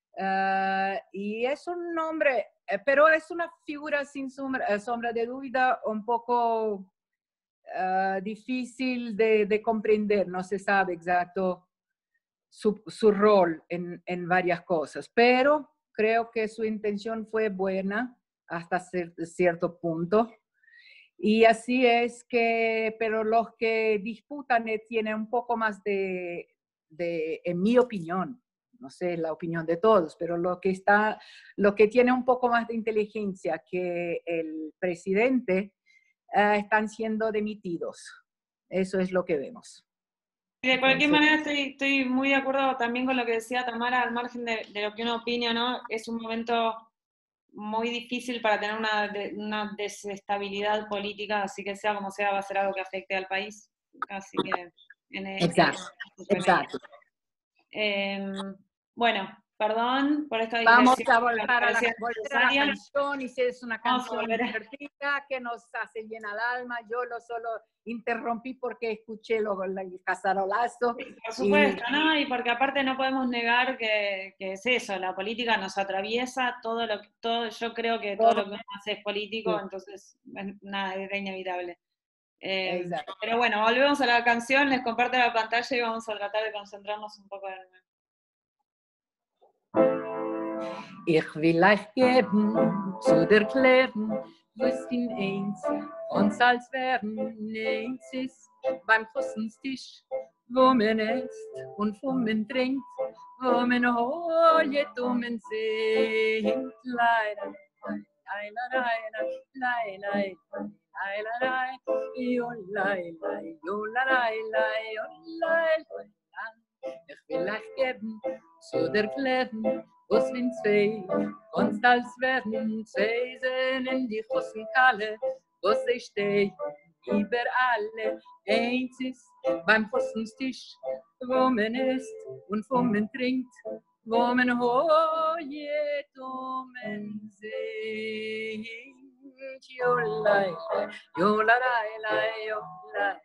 Y es un hombre, pero es una figura sin sombra de duda un poco difícil de comprender. No se sabe exacto su rol en varias cosas, pero creo que su intención fue buena hasta cierto punto. Y así es que, pero los que disputan tienen un poco más de en mi opinión, no sé la opinión de todos, pero lo que tiene un poco más de inteligencia que el presidente, están siendo dimitidos. Eso es lo que vemos. Y de cualquier Entonces, manera estoy muy de acuerdo también con lo que decía Tamara, al margen de lo que uno opina, ¿no? Es un momento muy difícil para tener una desestabilidad política, así que sea como sea, va a ser algo que afecte al país. Así que exacto, exacto. Bueno, perdón por esta Vamos digresión, a me volver a parecía la necesaria. canción, y si es una Vamos a canción volver a- divertida que nos hace bien al alma. Yo solo interrumpí porque escuché el casarolazo. Por supuesto, ¿no? Y porque aparte no podemos negar que es eso, la política nos atraviesa, yo creo que todo lo que uno hace es político, Sí, entonces nada, era inevitable. exacto. Pero bueno, volvemos a la canción, les comparto la pantalla y vamos a tratar de concentrarnos un poco en el... Ich will euch geben, zu der klären, was in eins uns als werden. Eins ist beim Kossenstisch, wo man isst und wo man trinkt, wo man holt und man singt. Leider, leider, leider, leider, leider, leider, jo, leider, jo, leider, jo, leider. Ich will euch geben, zu der klären, was wenn zwei uns als werden, zwei sind die großen Kalle, was sie stehen über alle. Eins ist beim Kossenstisch, wo man isst und wo man trinkt, wo man hojet und man singt. Jolai, jolai, jolai,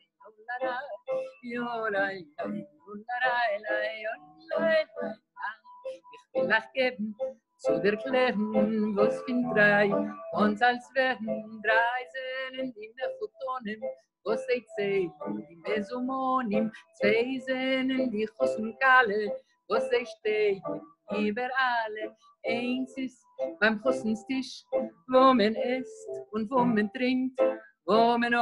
jolai, jolai, jolai. Ich will euch geben, zu der klären, was für drei uns als werden. Drei sind die Mechotonen, was sie zählen, die Mesomonim. Zwei sind die Chosenkale, was sie stehen über alle. Eins ist beim Chosenstisch, wo man isst und wo man trinkt, wo man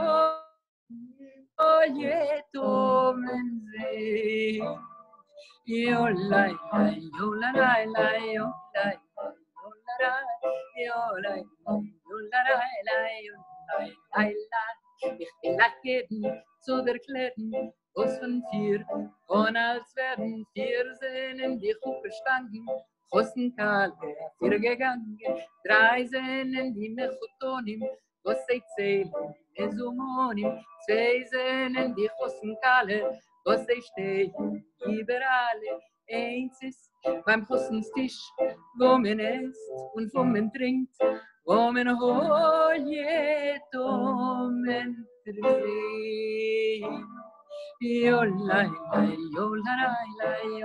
hojet und man singt. Yo lai lai, yo la lai lai, yo lai, yo la lai, yo lai, yo la lai lai, yo lai lai lai. Ich will euch geben, zu der klären, was von vier, und als werden vier Sehnen die Kuppe standen, Chosenkale, vier gegangen, drei Sehnen die Mechotonim, was sie zählen, Mesomonim, zwei Sehnen die Chosenkale, was sie stehen über alle. Eins ist beim Kossenstisch, wo man isst und wo man trinkt, wo man hojet und man trinkt. Jolai, jolai,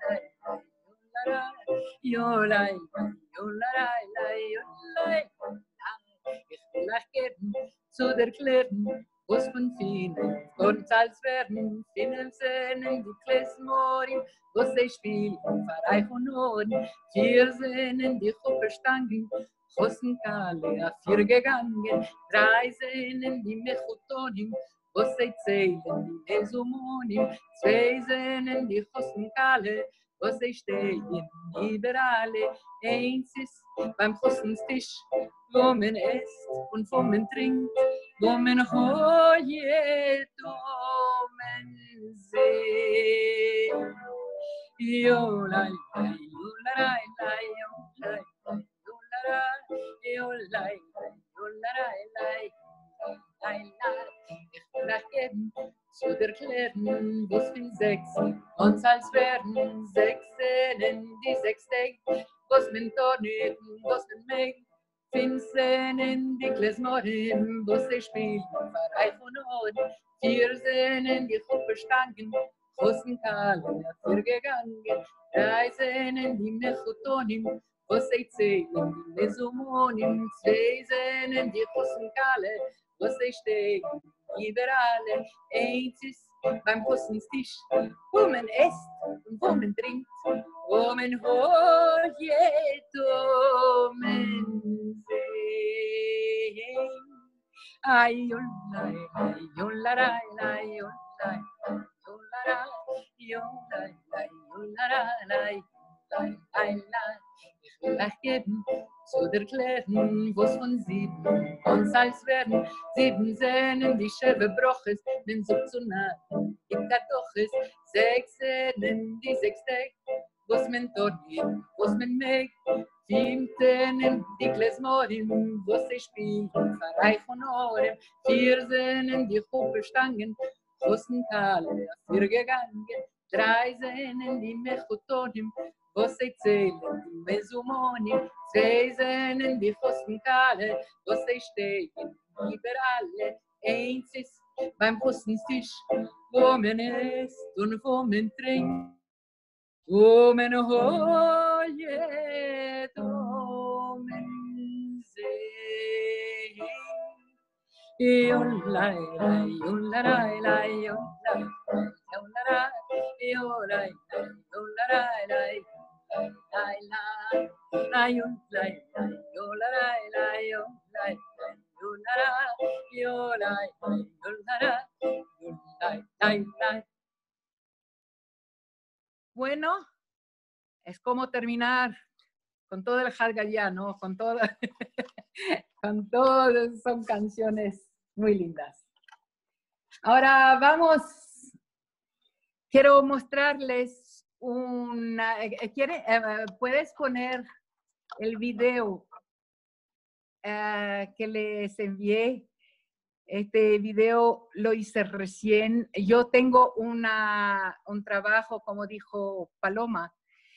jolai, jolai, jolai. Ich will euch geben, zu der klären, was von vielen und als werden vielen Sehnen die Klesmorin, was sie spielen, Pfarrei und Ohren, vier Sehnen die Hopperstangen, Chosenkale, vier gegangen, drei Sehnen die Mechotonim, was sie zählen, die Mesomonim, zwei Sehnen die Chosenkale, was sie stehen über alle. Eins ist beim Kossenstisch, wo man isst und wo man trinkt, wo man hojet und man singt. Yo lai lai, yo lai lai, yo lai lai, yo lai lai, yo lai lai, lai lai. Ich will euch geben, zu der klären, was für sechs uns als werden, sechs Sehnen, die sechs Tage, was man da nicht, was man mag. Vincen die Klesmorim, wo sie spielen, Pfarrei von Ohren, vier Sehnen, die Hopperstangen, Chosenkale, vier gegangen, drei Sehnen, die Mechotonim, wo sie zählen, die Mesomonim, zwei Sehnen, die Chosenkale, wo sie stehen, überall. Eins ist beim Kossenstisch, wo man isst und wo man trinkt, wo man hojet und man singt. Ay, yo lai, yo la lai, yo lai, yo la lai, Ich will euch geben zu der Klären, wo's von 7 uns als werden. 7 Sehnen, die Schäbe broches, den Sub zu nah. Gibt da doch es 6 Sehnen, die 6 Tag, wo's men Toni, wo's men Meg. 5 Sehnen, die Klesmorin, wo's sie spielen, Pfarrei von Orem. 4 Sehnen, die Hupelstangen, wo's ein Kalle, 4 gegangen. 3 Sehnen, die Mechutonim, você zählen, die Mesumonim, 2 Sehnen, die Pfostenkale, você stehen, überall, 1 ist beim Pfostentisch, wo man isst und wo man trinkt, wo man heult, wo man singt. Yolai, yolai, yolai, yolai, yolai, Bueno, es como terminar con todo el Hadgaya, ¿no? Con todo, con todo, son canciones muy lindas. Ahora vamos, quiero mostrarles una, ¿puedes poner el video que les envié? Este video lo hice recién. Yo tengo un trabajo, como dijo Paloma.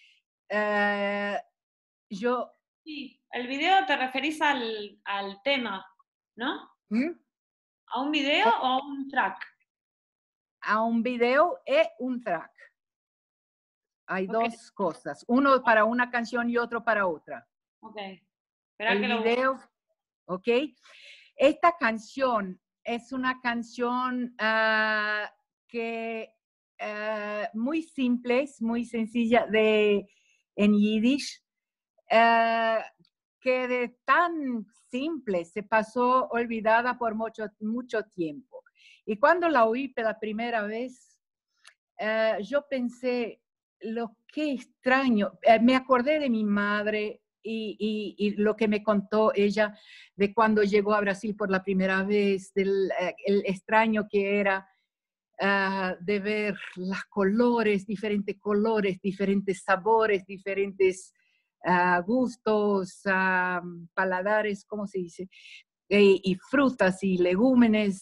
Sí, el video te referís al tema, ¿no? ¿Mm? ¿A un video o a un track? A un video y un track. Hay Ok. dos cosas, uno para una canción y otro para otra. Ok. Espera El que lo video, ¿ok? Esta canción es una canción que muy simple, es muy sencilla en Yiddish, que de tan simple se pasó olvidada por mucho tiempo. Y cuando la oí por la primera vez, yo pensé, lo que extraño, me acordé de mi madre y lo que me contó ella de cuando llegó a Brasil por la primera vez, el extraño que era de ver los colores, diferentes sabores, diferentes gustos, paladares, ¿cómo se dice? Y frutas y legúmenes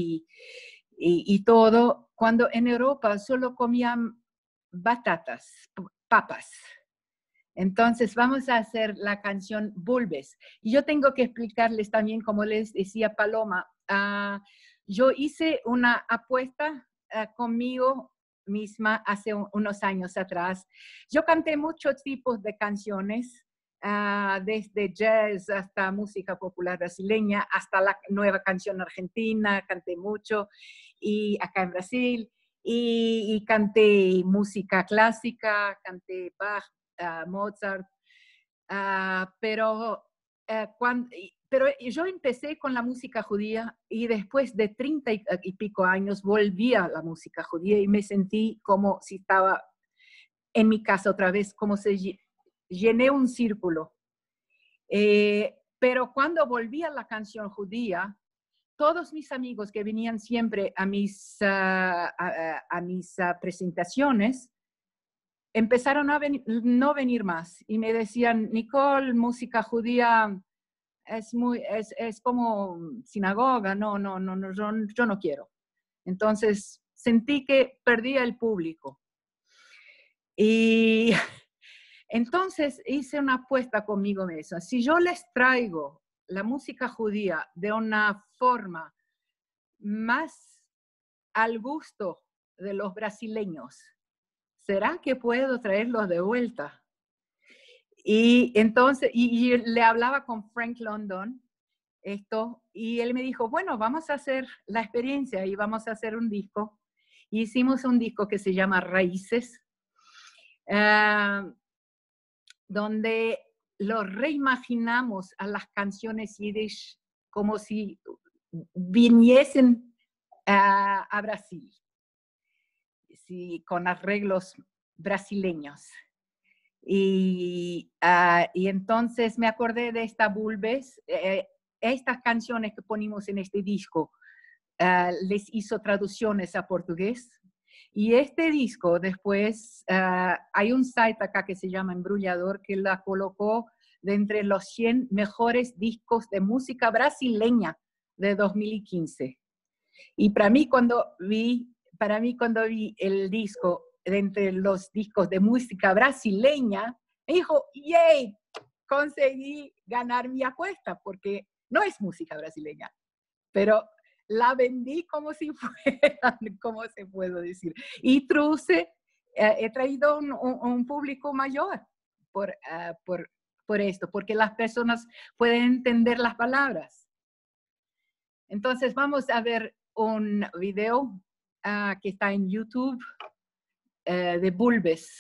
y todo, cuando en Europa solo comían batatas, papas. Entonces vamos a hacer la canción Bulbes. Y yo tengo que explicarles también, como les decía Paloma, yo hice una apuesta conmigo misma hace unos años atrás. Yo canté muchos tipos de canciones, desde jazz hasta música popular brasileña, hasta la nueva canción argentina, canté mucho, y acá en Brasil, y canté música clásica, canté Bach, Mozart, pero yo empecé con la música judía y después de 30 y pico años volví a la música judía y me sentí como si estaba en mi casa otra vez, como si llené un círculo. Pero cuando volví a la canción judía, todos mis amigos que venían siempre a mis presentaciones, empezaron a no venir más y me decían, Nicole, música judía es como sinagoga, no, yo no quiero. Entonces sentí que perdía el público. Y entonces hice una apuesta conmigo misma. Si yo les traigo la música judía de una forma más al gusto de los brasileños, ¿será que puedo traerlos de vuelta? Y entonces, y le hablaba con Frank London esto, y él me dijo, bueno, vamos a hacer la experiencia y vamos a hacer un disco. Y hicimos un disco que se llama Raíces, donde lo reimaginamos a las canciones yiddish como si viniesen a Brasil. sí, con arreglos brasileños. Y entonces me acordé de esta Bulbes, estas canciones que ponimos en este disco, les hizo traducciones a portugués. Y este disco después, hay un site acá que se llama Embrullador que la colocó de entre los 100 mejores discos de música brasileña de 2015. Y para mí cuando vi el disco de entre los discos de música brasileña, me dijo, ¡yay! Conseguí ganar mi apuesta, porque no es música brasileña, pero la vendí como si fuera, ¿cómo se puede decir? Y he traído un público mayor por esto, porque las personas pueden entender las palabras. Entonces vamos a ver un video que está en YouTube de Bulbes.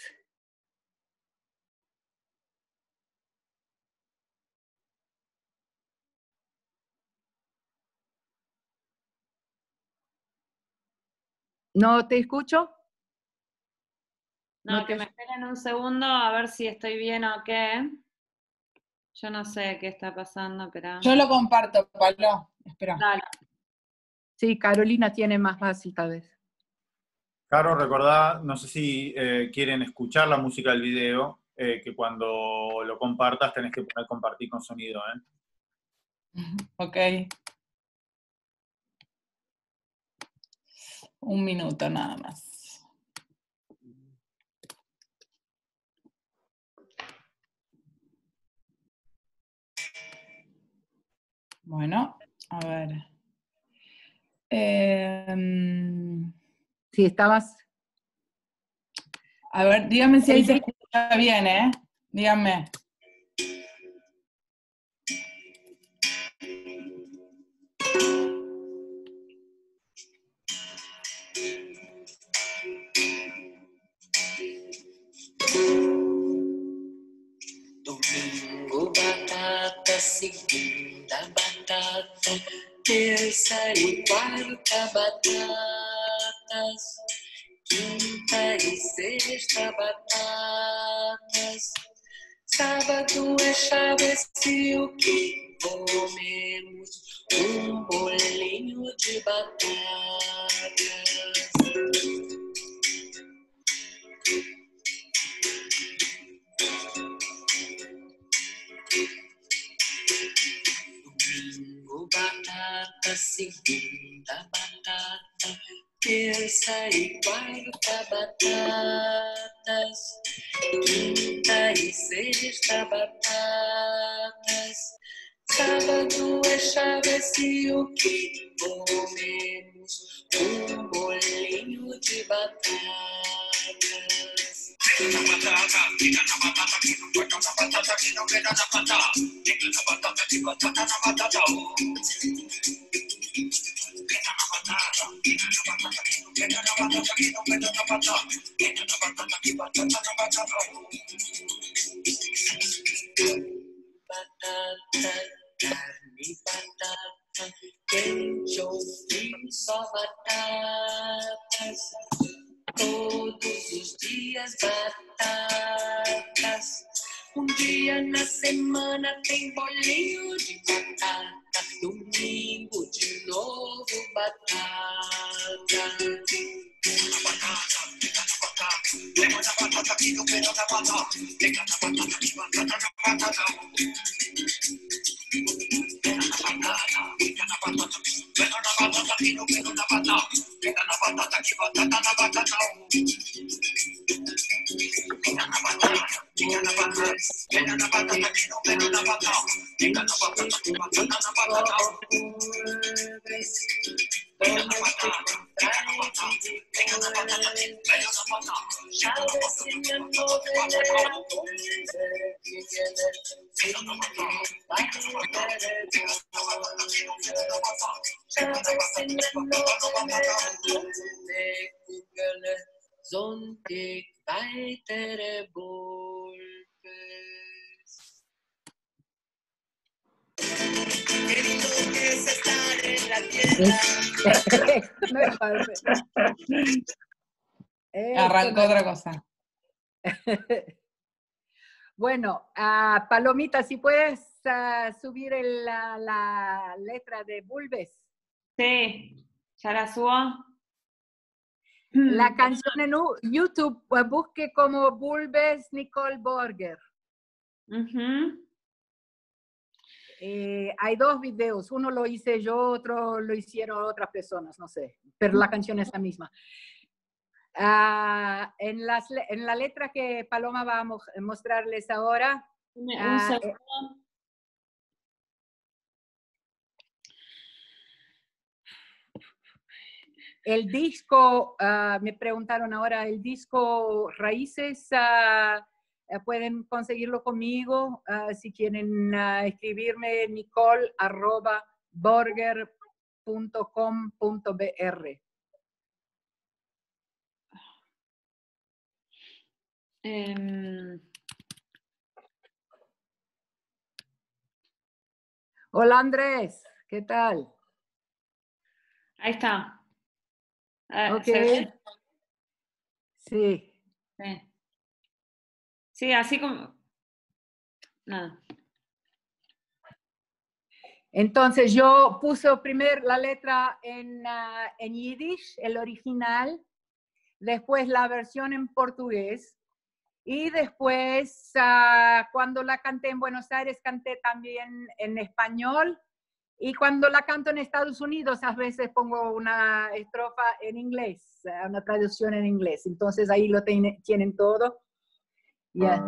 ¿No te escucho? No, que me esperen un segundo a ver si estoy bien o qué. Yo no sé qué está pasando, pero... Yo lo comparto, Pablo. Espera. Dale. Sí, Carolina tiene más fácil tal vez. Caro, recordá, no sé si quieren escuchar la música del video, que cuando lo compartas tenés que poner compartir con sonido, ¿eh? Ok. Un minuto nada más. Bueno, a ver. Si estabas... A ver, dígame si ahí se escucha bien, ¿eh? Díganme. Domingo batata, segunda batata, terça e quarta batatas, quinta e sexta batatas, sábado é chaves e o que comemos? Bolinho de batatas. Domingo batata, segunda batata, terça e quarta batatas, quinta e sexta batatas, sábado é chaves e o que comemos? Bolinho de batatas. Fica na batata, que não pode na batata, que não vem na batata. Fica na batata, que batata na batata. Fica na batata, que não vem na batata, que não vem na batata. Fica na batata, que batata na batata. Batata, carne, batata, quente ou frio, só batatas. Todos os dias batatas. Dia na semana tem bolinho de batata. Domingo de novo batata. Na batata, fica na batata. Leva na batata que não vem na batata. Fica na batata que batata na batata. Fica na batata, fica na batata. Leva na batata que não vem na batata. Fica na batata que batata na batata. Fica na batata, fica na batata. Fica na batata que não vem na batata. Fica na batata que batata na batata. Fica na batata, fica na batata. Fica na batata que vem na batata. Fica na batata que batata na batata. Fica na batata, fica na batata. Fica na batata que não vem na batata. Fica na batata que batata na batata. Zonte vai ter golpes. Querido que es estar en la tierra. Me parece. Arrancó otra cosa. Bueno, Palomita, si puedes subir la letra de Bulbes. Sí, ya la subo. La canción en YouTube, pues, busque como Bulbes Nicole Borger. Ujú. Hay dos videos, uno lo hice yo, otro lo hicieron otras personas, no sé, pero la canción es la misma. En la letra que Paloma va a mostrarles ahora, Un segundo. el disco, me preguntaron ahora, el disco Raíces, pueden conseguirlo conmigo, si quieren escribirme nicole@borger.com.br. Hola Andrés, ¿qué tal? Ahí está. Ok. ¿Se ve? Sí. Sí. Sí, así como... Nada. Entonces yo puse primero la letra en Yiddish, el original, después la versión en portugués, y después cuando la canté en Buenos Aires canté también en español, y cuando la canto en Estados Unidos a veces pongo una estrofa en inglés, una traducción en inglés, entonces ahí lo tienen todo. Ya.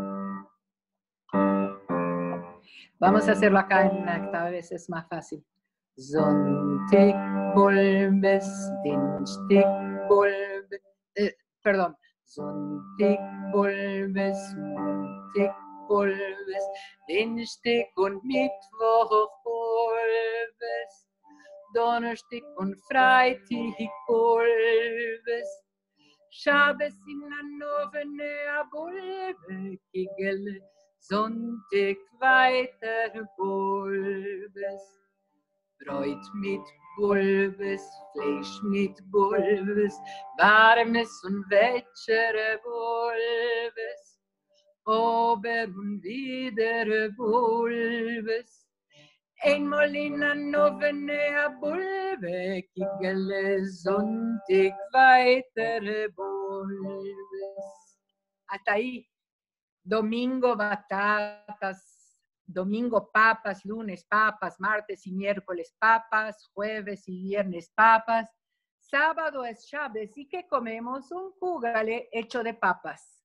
Vamos a hacerlo acá, esta vez es más fácil. Sonntag Bulbes, Dienstag Bulbes, perdón. Sonntag Bulbes, Montag Bulbes, Dienstag und Mittwoch Bulbes, Donnerstag und Freitag Bulbes, Schabes in der Novene Bulbe, Kegel, Sonntag weiter Bulbes, Bräut mit Bulbes, Fleisch mit Bulbes, warmes und wätschere Bulbes, Ober und wieder Bulbes, einmal in der Novene Bulbe, Kegel, Sonntag weiter Bulbes. Hasta ahí. Domingo batatas, domingo papas, lunes papas, martes y miércoles papas, jueves y viernes papas, sábado es Shabbos y que comemos un kugale hecho de papas.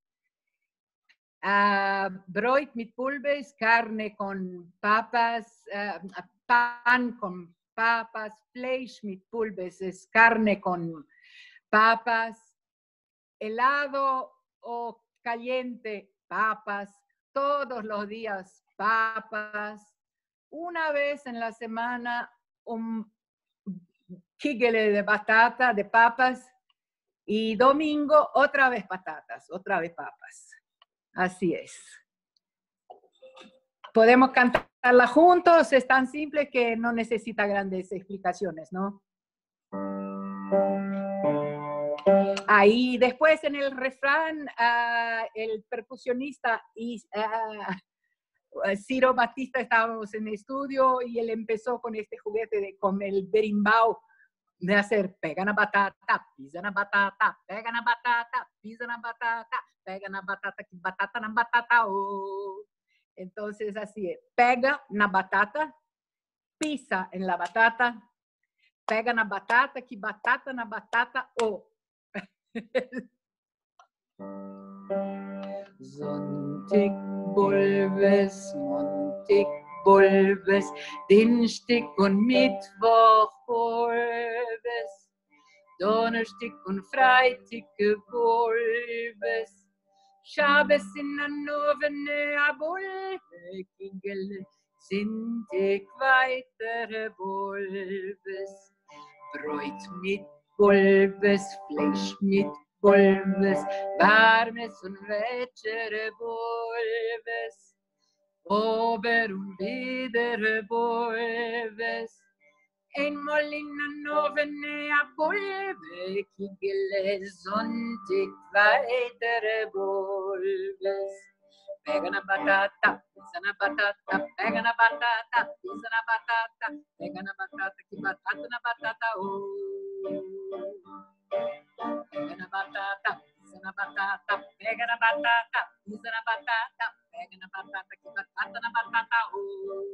Broit mit pulves, carne con papas, pan con papas, fleisch mit pulves es carne con papas, helado o caliente, papas, todos los días papas, una vez en la semana un kigele de batata, de papas, y domingo otra vez patatas, otra vez papas. Así es. Podemos cantarla juntos, es tan simple que no necesita grandes explicaciones, ¿no? Ahí después en el refrán, el percusionista y Ciro Batista estábamos en el estudio y él empezó con este juguete con el berimbau de hacer pega na batata, pisa na batata, pega na batata, pisa na batata, pega na batata, que batata na batata, oh. Entonces así es, pega na batata, pisa en la batata, pega na batata, que batata na batata, oh. Sonntag Bulbes, Montag Bulbes, Dienstag und Mittwoch Bulbes, Donnerstag und Freitag Bulbes, Schabes in der Novene Bulbe, Kingel, Sonntag weitere Bulbes, Bräut mit Bulbes, Fleisch mit Bulbes, warmes und wätschere Bulbes, Ober und wieder Bulbes, Ein molina nove Neapolve, Kigeles sonntig weitere Wolves. Pega na batata, pisa na batata, pega na batata, pisa na batata, pega na batata, que batata na batata, oh. Pega na batata, pisa na batata, pega na batata, pisa na batata, pega na batata, que batata na batata, oh.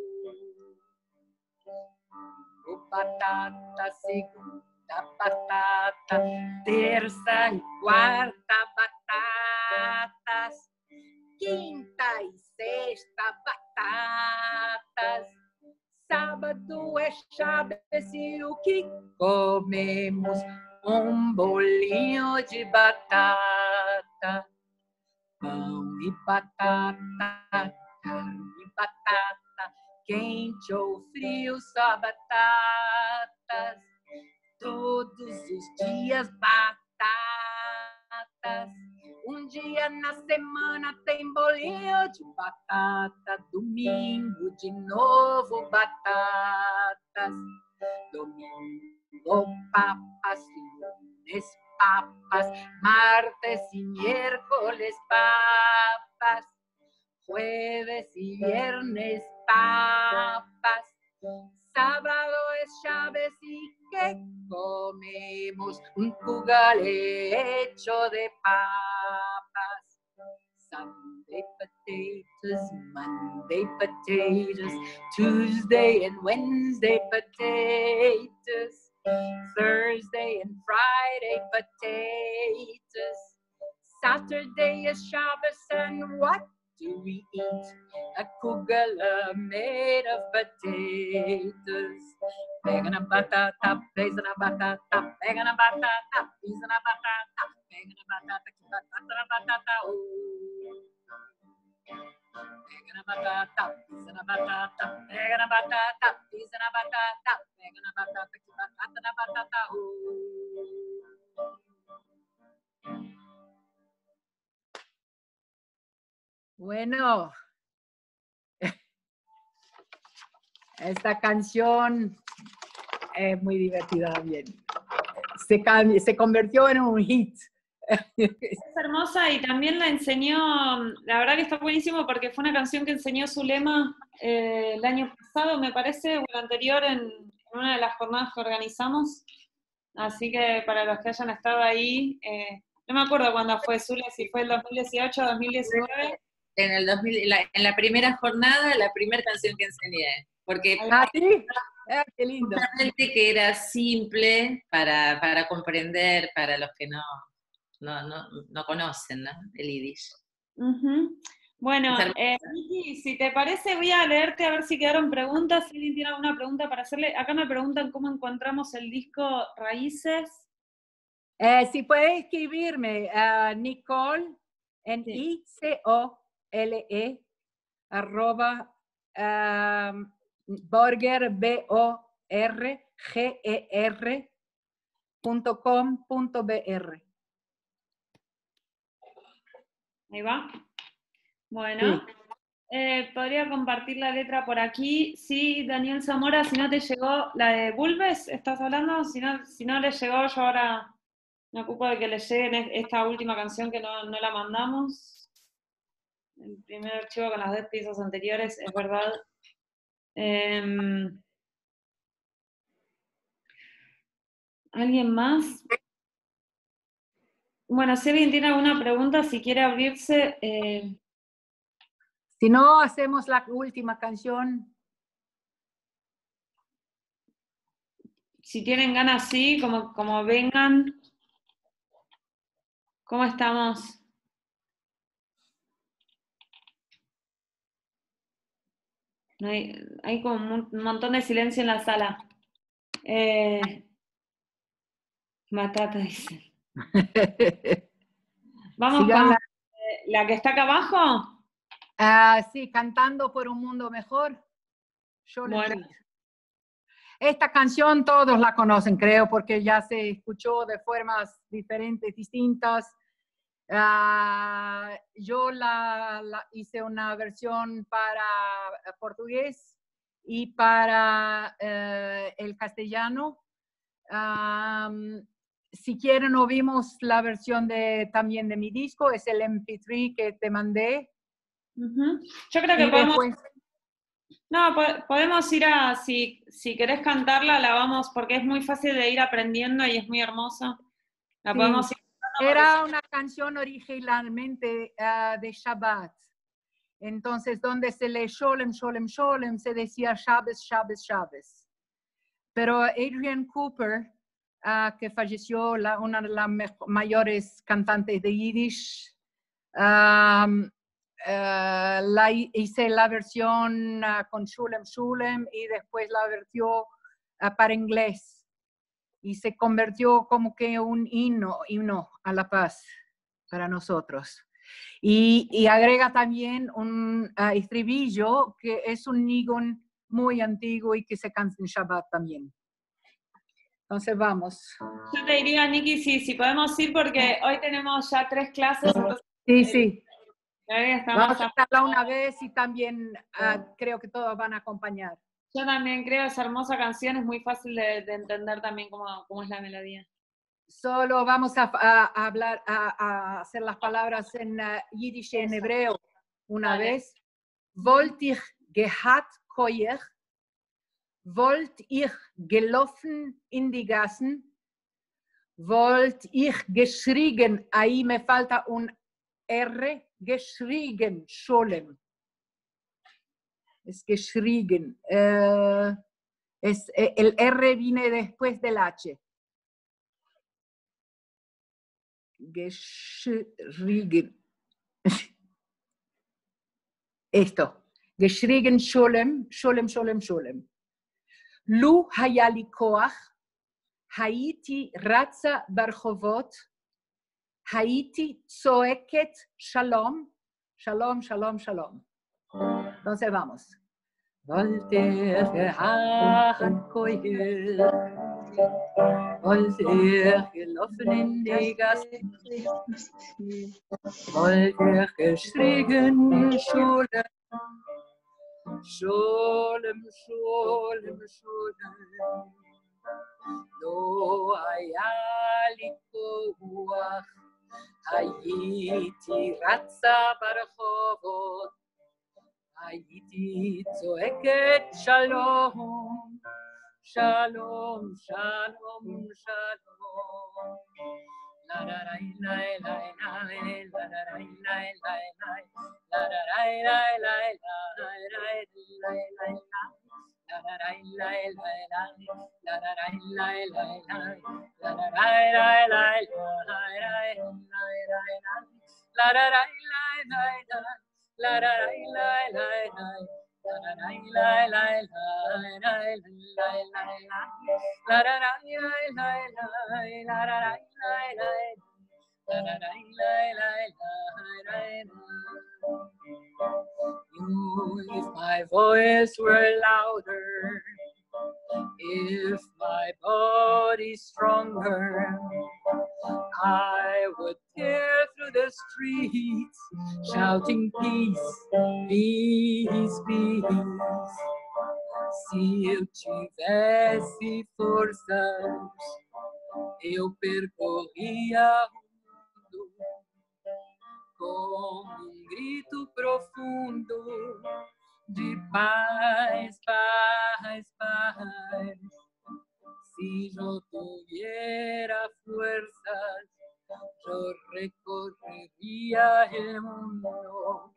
O batata, segunda batata, terça e quarta batatas, quinta e sexta batatas, sábado é Chaves e o que comemos? Bolinho de batata, pão e batata, carne e batata, quente ou frio, só batatas, todos os dias batatas. Dia na semana tem bolinho de batata, domingo de novo batatas, domingo papas, lunes papas, martes y miércoles papas, jueves y viernes papas, sábado es Chaves y ¿qué comemos? Un cugale hecho de papas. Sunday potatoes, Monday potatoes, Tuesday and Wednesday potatoes, Thursday and Friday potatoes, Saturday is Shabbos and what do we eat? A kugel made of potatoes. Pega na batata, pisa na batata, pega na batata, pisa na batata, pega na batata, que batata na batata, oh. Pega na batata, pisa na batata, pega na batata, pisa na batata, pega na batata, que batata na batata, oh. Bueno, esta canción es muy divertida también. Se convirtió en un hit. Es hermosa y también la enseñó, la verdad que está buenísimo porque fue una canción que enseñó Zulema el año pasado, me parece, o el anterior en una de las jornadas que organizamos. Así que para los que hayan estado ahí, no me acuerdo cuándo fue Zule, si fue el 2018 o 2019. En la primera jornada, la primera canción que enseñé. Porque ¿sí? Qué lindo. justamente que era simple para comprender para los que no conocen, ¿no? El yiddish. Uh-huh. Bueno, Vicky, si te parece, voy a leerte a ver si quedaron preguntas. Si alguien tiene alguna pregunta para hacerle. Acá me preguntan cómo encontramos el disco Raíces. Si puede escribirme a Nicole en Sí. ICOLE @ Borger BORGER.com.br. Ahí va. Bueno, Sí. podría compartir la letra por aquí. Sí, Daniel Zamora, si no te llegó la de Bulbes, ¿estás hablando? Si no le llegó, yo ahora me ocupo de que le llegue esta última canción que no la mandamos. El primer archivo con las 10 piezas anteriores, es verdad. ¿Alguien más? Bueno, si alguien tiene alguna pregunta, si quiere abrirse. Si no, hacemos la última canción. Si tienen ganas, sí, como vengan. ¿Cómo estamos? No hay como un montón de silencio en la sala. Matata, dice. Vamos Sigan con la que está acá abajo. Sí, Cantando por un Mundo Mejor. Yo le Bueno. pido. Esta canción todos la conocen, creo, porque ya se escuchó de formas diferentes, distintas. Yo la hice una versión para portugués Y para el castellano, si quieren oímos la versión también de mi disco, es el MP3 que te mandé. Yo creo que Y podemos... después, No, podemos ir a, si querés cantarla, la vamos, porque es muy fácil de ir aprendiendo y es muy hermosa. La sí, podemos ir cantando era una canción originalmente de Shabbat. Entonces, donde se lee Sholem, Sholem, Sholem, se decía Shabbos, Shabbos, Shabbos. Pero Adrian Cooper, que falleció, una de las mayores cantantes de Yiddish, hice la versión con Shulem Shulem y después la versión para inglés. Y se convirtió como que un himno a la paz para nosotros. Y agrega también un estribillo que es un nigun muy antiguo y que se canta en Shabbat también. Entonces vamos. Yo te diría, Nikki, si podemos ir porque hoy tenemos ya 3 clases. Entonces, Sí. Estamos Vamos a cantarla una vez y también creo que todos van a acompañar. Yo también creo esa hermosa canción, es muy fácil de entender también cómo es la melodía. Solo vamos a hablar, a hacer las palabras en Yiddish y en hebreo una vez. Wollt ich gehabt koyech, wollt ich gelaufen in die Gassen, wollt ich geschrien, ahí me falta un R, geschrien, Sholem. Es geschrien. El R viene después del H. Geschrien. Esto. Geschrien Sholem, Sholem, Sholem, Sholem. Lu hayali koach, hayiti ratza barchovot, hayiti tzoeket shalom, shalom, shalom, shalom. Entonces vamos. Wollte gehabt koyel, wollte gelaufen in die Gassen, wollte geschrien Sholem, Sholem, Sholem, Sholem. Lo hayali koach, hayiti ratza barchovot, הייתי צועקת שלום, שלום, שלום, שלום. La la la la la la la la la la If my voice were louder, if my body stronger, I would tear through the streets, shouting peace, peace, peace. Se eu tivesse forças, eu percorria o mundo com grito profundo de paz, paz, paz. Si yo tuviera fuerzas, yo recorrería el mundo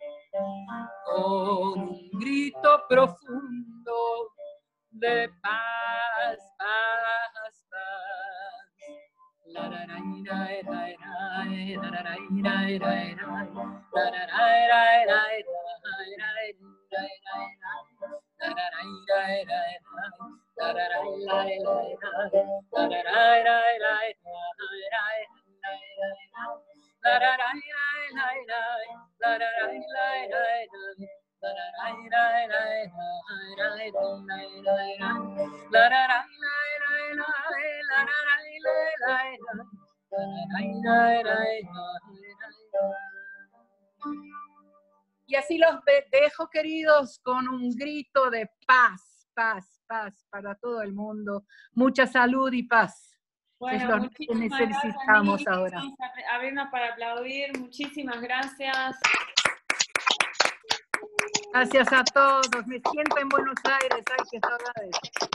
con grito profundo de paz, paz, paz. La la la la la la la la Y así los dejo, queridos, con un grito de paz, paz, paz para todo el mundo. Mucha salud y paz. Bueno, es lo que muchísimas necesitamos gracias, ahora. vamos a abrirnos para aplaudir. Muchísimas gracias. Gracias a todos. Me siento en Buenos Aires. Ay, qué saudades.